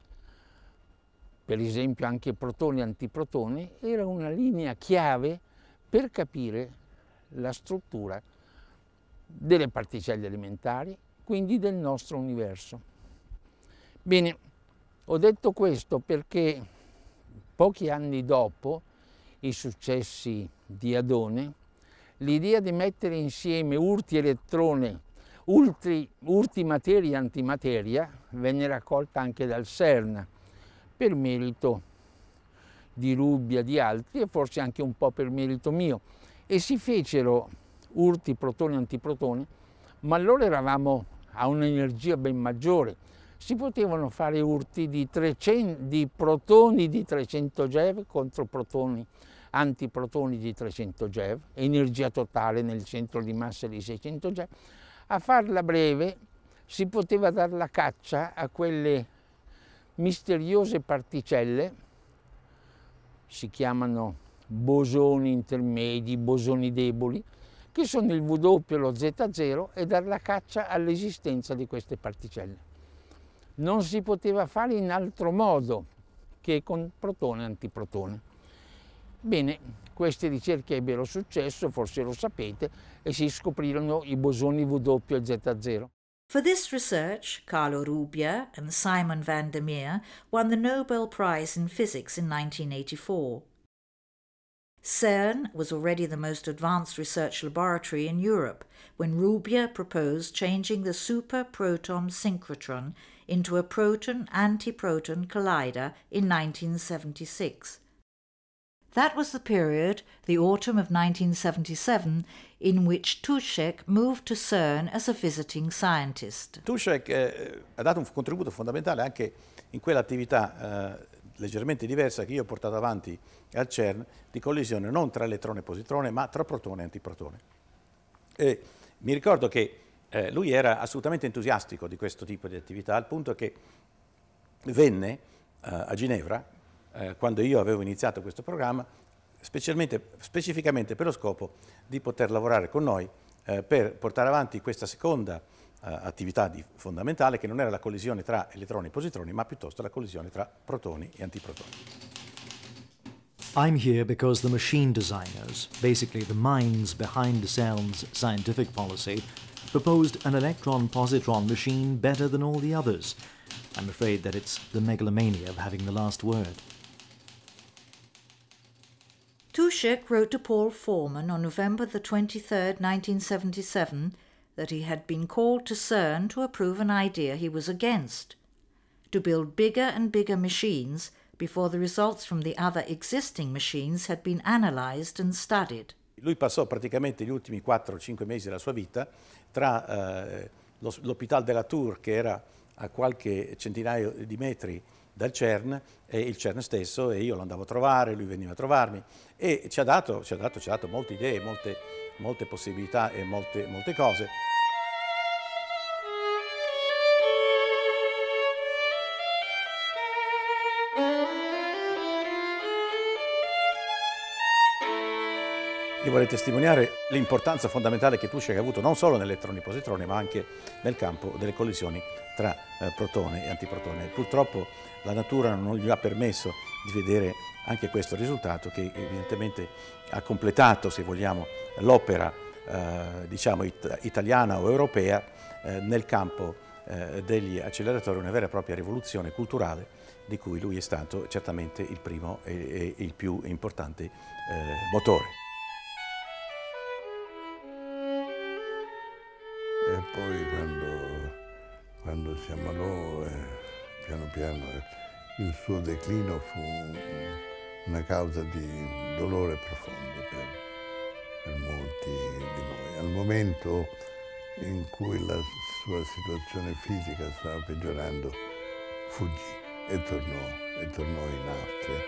Speaker 6: per esempio anche protone e antiprotone, era una linea chiave per capire la struttura delle particelle elementari, quindi del nostro universo. Bene, ho detto questo perché pochi anni dopo i successi di Adone, l'idea di mettere insieme urti elettrone, urti materia e antimateria venne raccolta anche dal CERN, per merito di Rubbia, di altri e forse anche un po' per merito mio. E si fecero urti protone e antiprotone, ma allora eravamo a un'energia ben maggiore. Si potevano fare urti di protoni di 300 GeV contro protoni antiprotoni di 300 GeV, energia totale nel centro di massa di 600 GeV. A farla breve si poteva dar la caccia a quelle misteriose particelle, si chiamano bosoni intermedi, bosoni deboli, che sono il W e lo Z0, e dar la caccia all'esistenza di queste particelle. Non si poteva fare in altro modo che con protone e antiprotone. Bene, queste ricerche ebbero successo, forse lo sapete, e si scoprirono i bosoni W e Z0.
Speaker 7: For this research, Carlo Rubbia and Simon van der Meer won the Nobel Prize in Physics in 1984. CERN was already the most advanced research laboratory in Europe when Rubbia proposed changing the super-proton synchrotron into a proton-antiproton collider in 1976. That was the period, the autumn of 1977, in which Tušek moved to CERN as a visiting scientist.
Speaker 3: Tušek ha dato un contributo fondamentale anche in quell'attività leggermente diversa che io ho portato avanti al CERN, di collisione non tra elettrone e positrone, ma tra protone e antiprotone. E mi ricordo che lui era assolutamente entusiastico di questo tipo di attività, al punto che venne a Ginevra, quando io avevo iniziato questo programma, specificamente per lo scopo di poter lavorare con noi per portare avanti questa seconda attività fondamentale, che non era la collisione tra elettroni e positroni, ma piuttosto la collisione tra protoni e antiprotoni.
Speaker 8: I'm here because the machine designers, basically the minds behind CERN's scientific policy, proposed an electron-positron machine better than all the others. I'm afraid that it's the megalomania of having the last word.
Speaker 7: Tušek wrote to Paul Foreman on November the 23rd, 1977, that he had been called to CERN to approve an idea he was against, to build bigger and bigger machines before the results from the other existing machines had been analyzed and studied.
Speaker 3: Lui passò praticamente gli ultimi 4-5 mesi della sua vita tra l'Hôpital de la Tour, che era a qualche centinaio di metri dal CERN, e il CERN stesso, e io lo andavo a trovare, lui veniva a trovarmi, e ci ha dato molte idee, molte possibilità e molte cose. Io vorrei testimoniare l'importanza fondamentale che Tušek ha avuto non solo nell'elettroni-positroni, ma anche nel campo delle collisioni tra protone e antiprotone. Purtroppo la natura non gli ha permesso di vedere anche questo risultato, che evidentemente ha completato, se vogliamo, l'opera diciamo italiana o europea nel campo degli acceleratori, una vera e propria rivoluzione culturale di cui lui è stato certamente il primo e il più importante motore.
Speaker 1: E poi quando si ammalò, piano piano il suo declino fu una causa di dolore profondo per molti di noi. Al momento in cui la sua situazione fisica stava peggiorando, fuggì e tornò in Austria.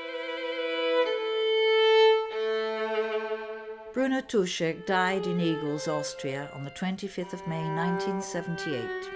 Speaker 7: Bruno Tušek died in Eagles, Austria on the 25th of May 1978.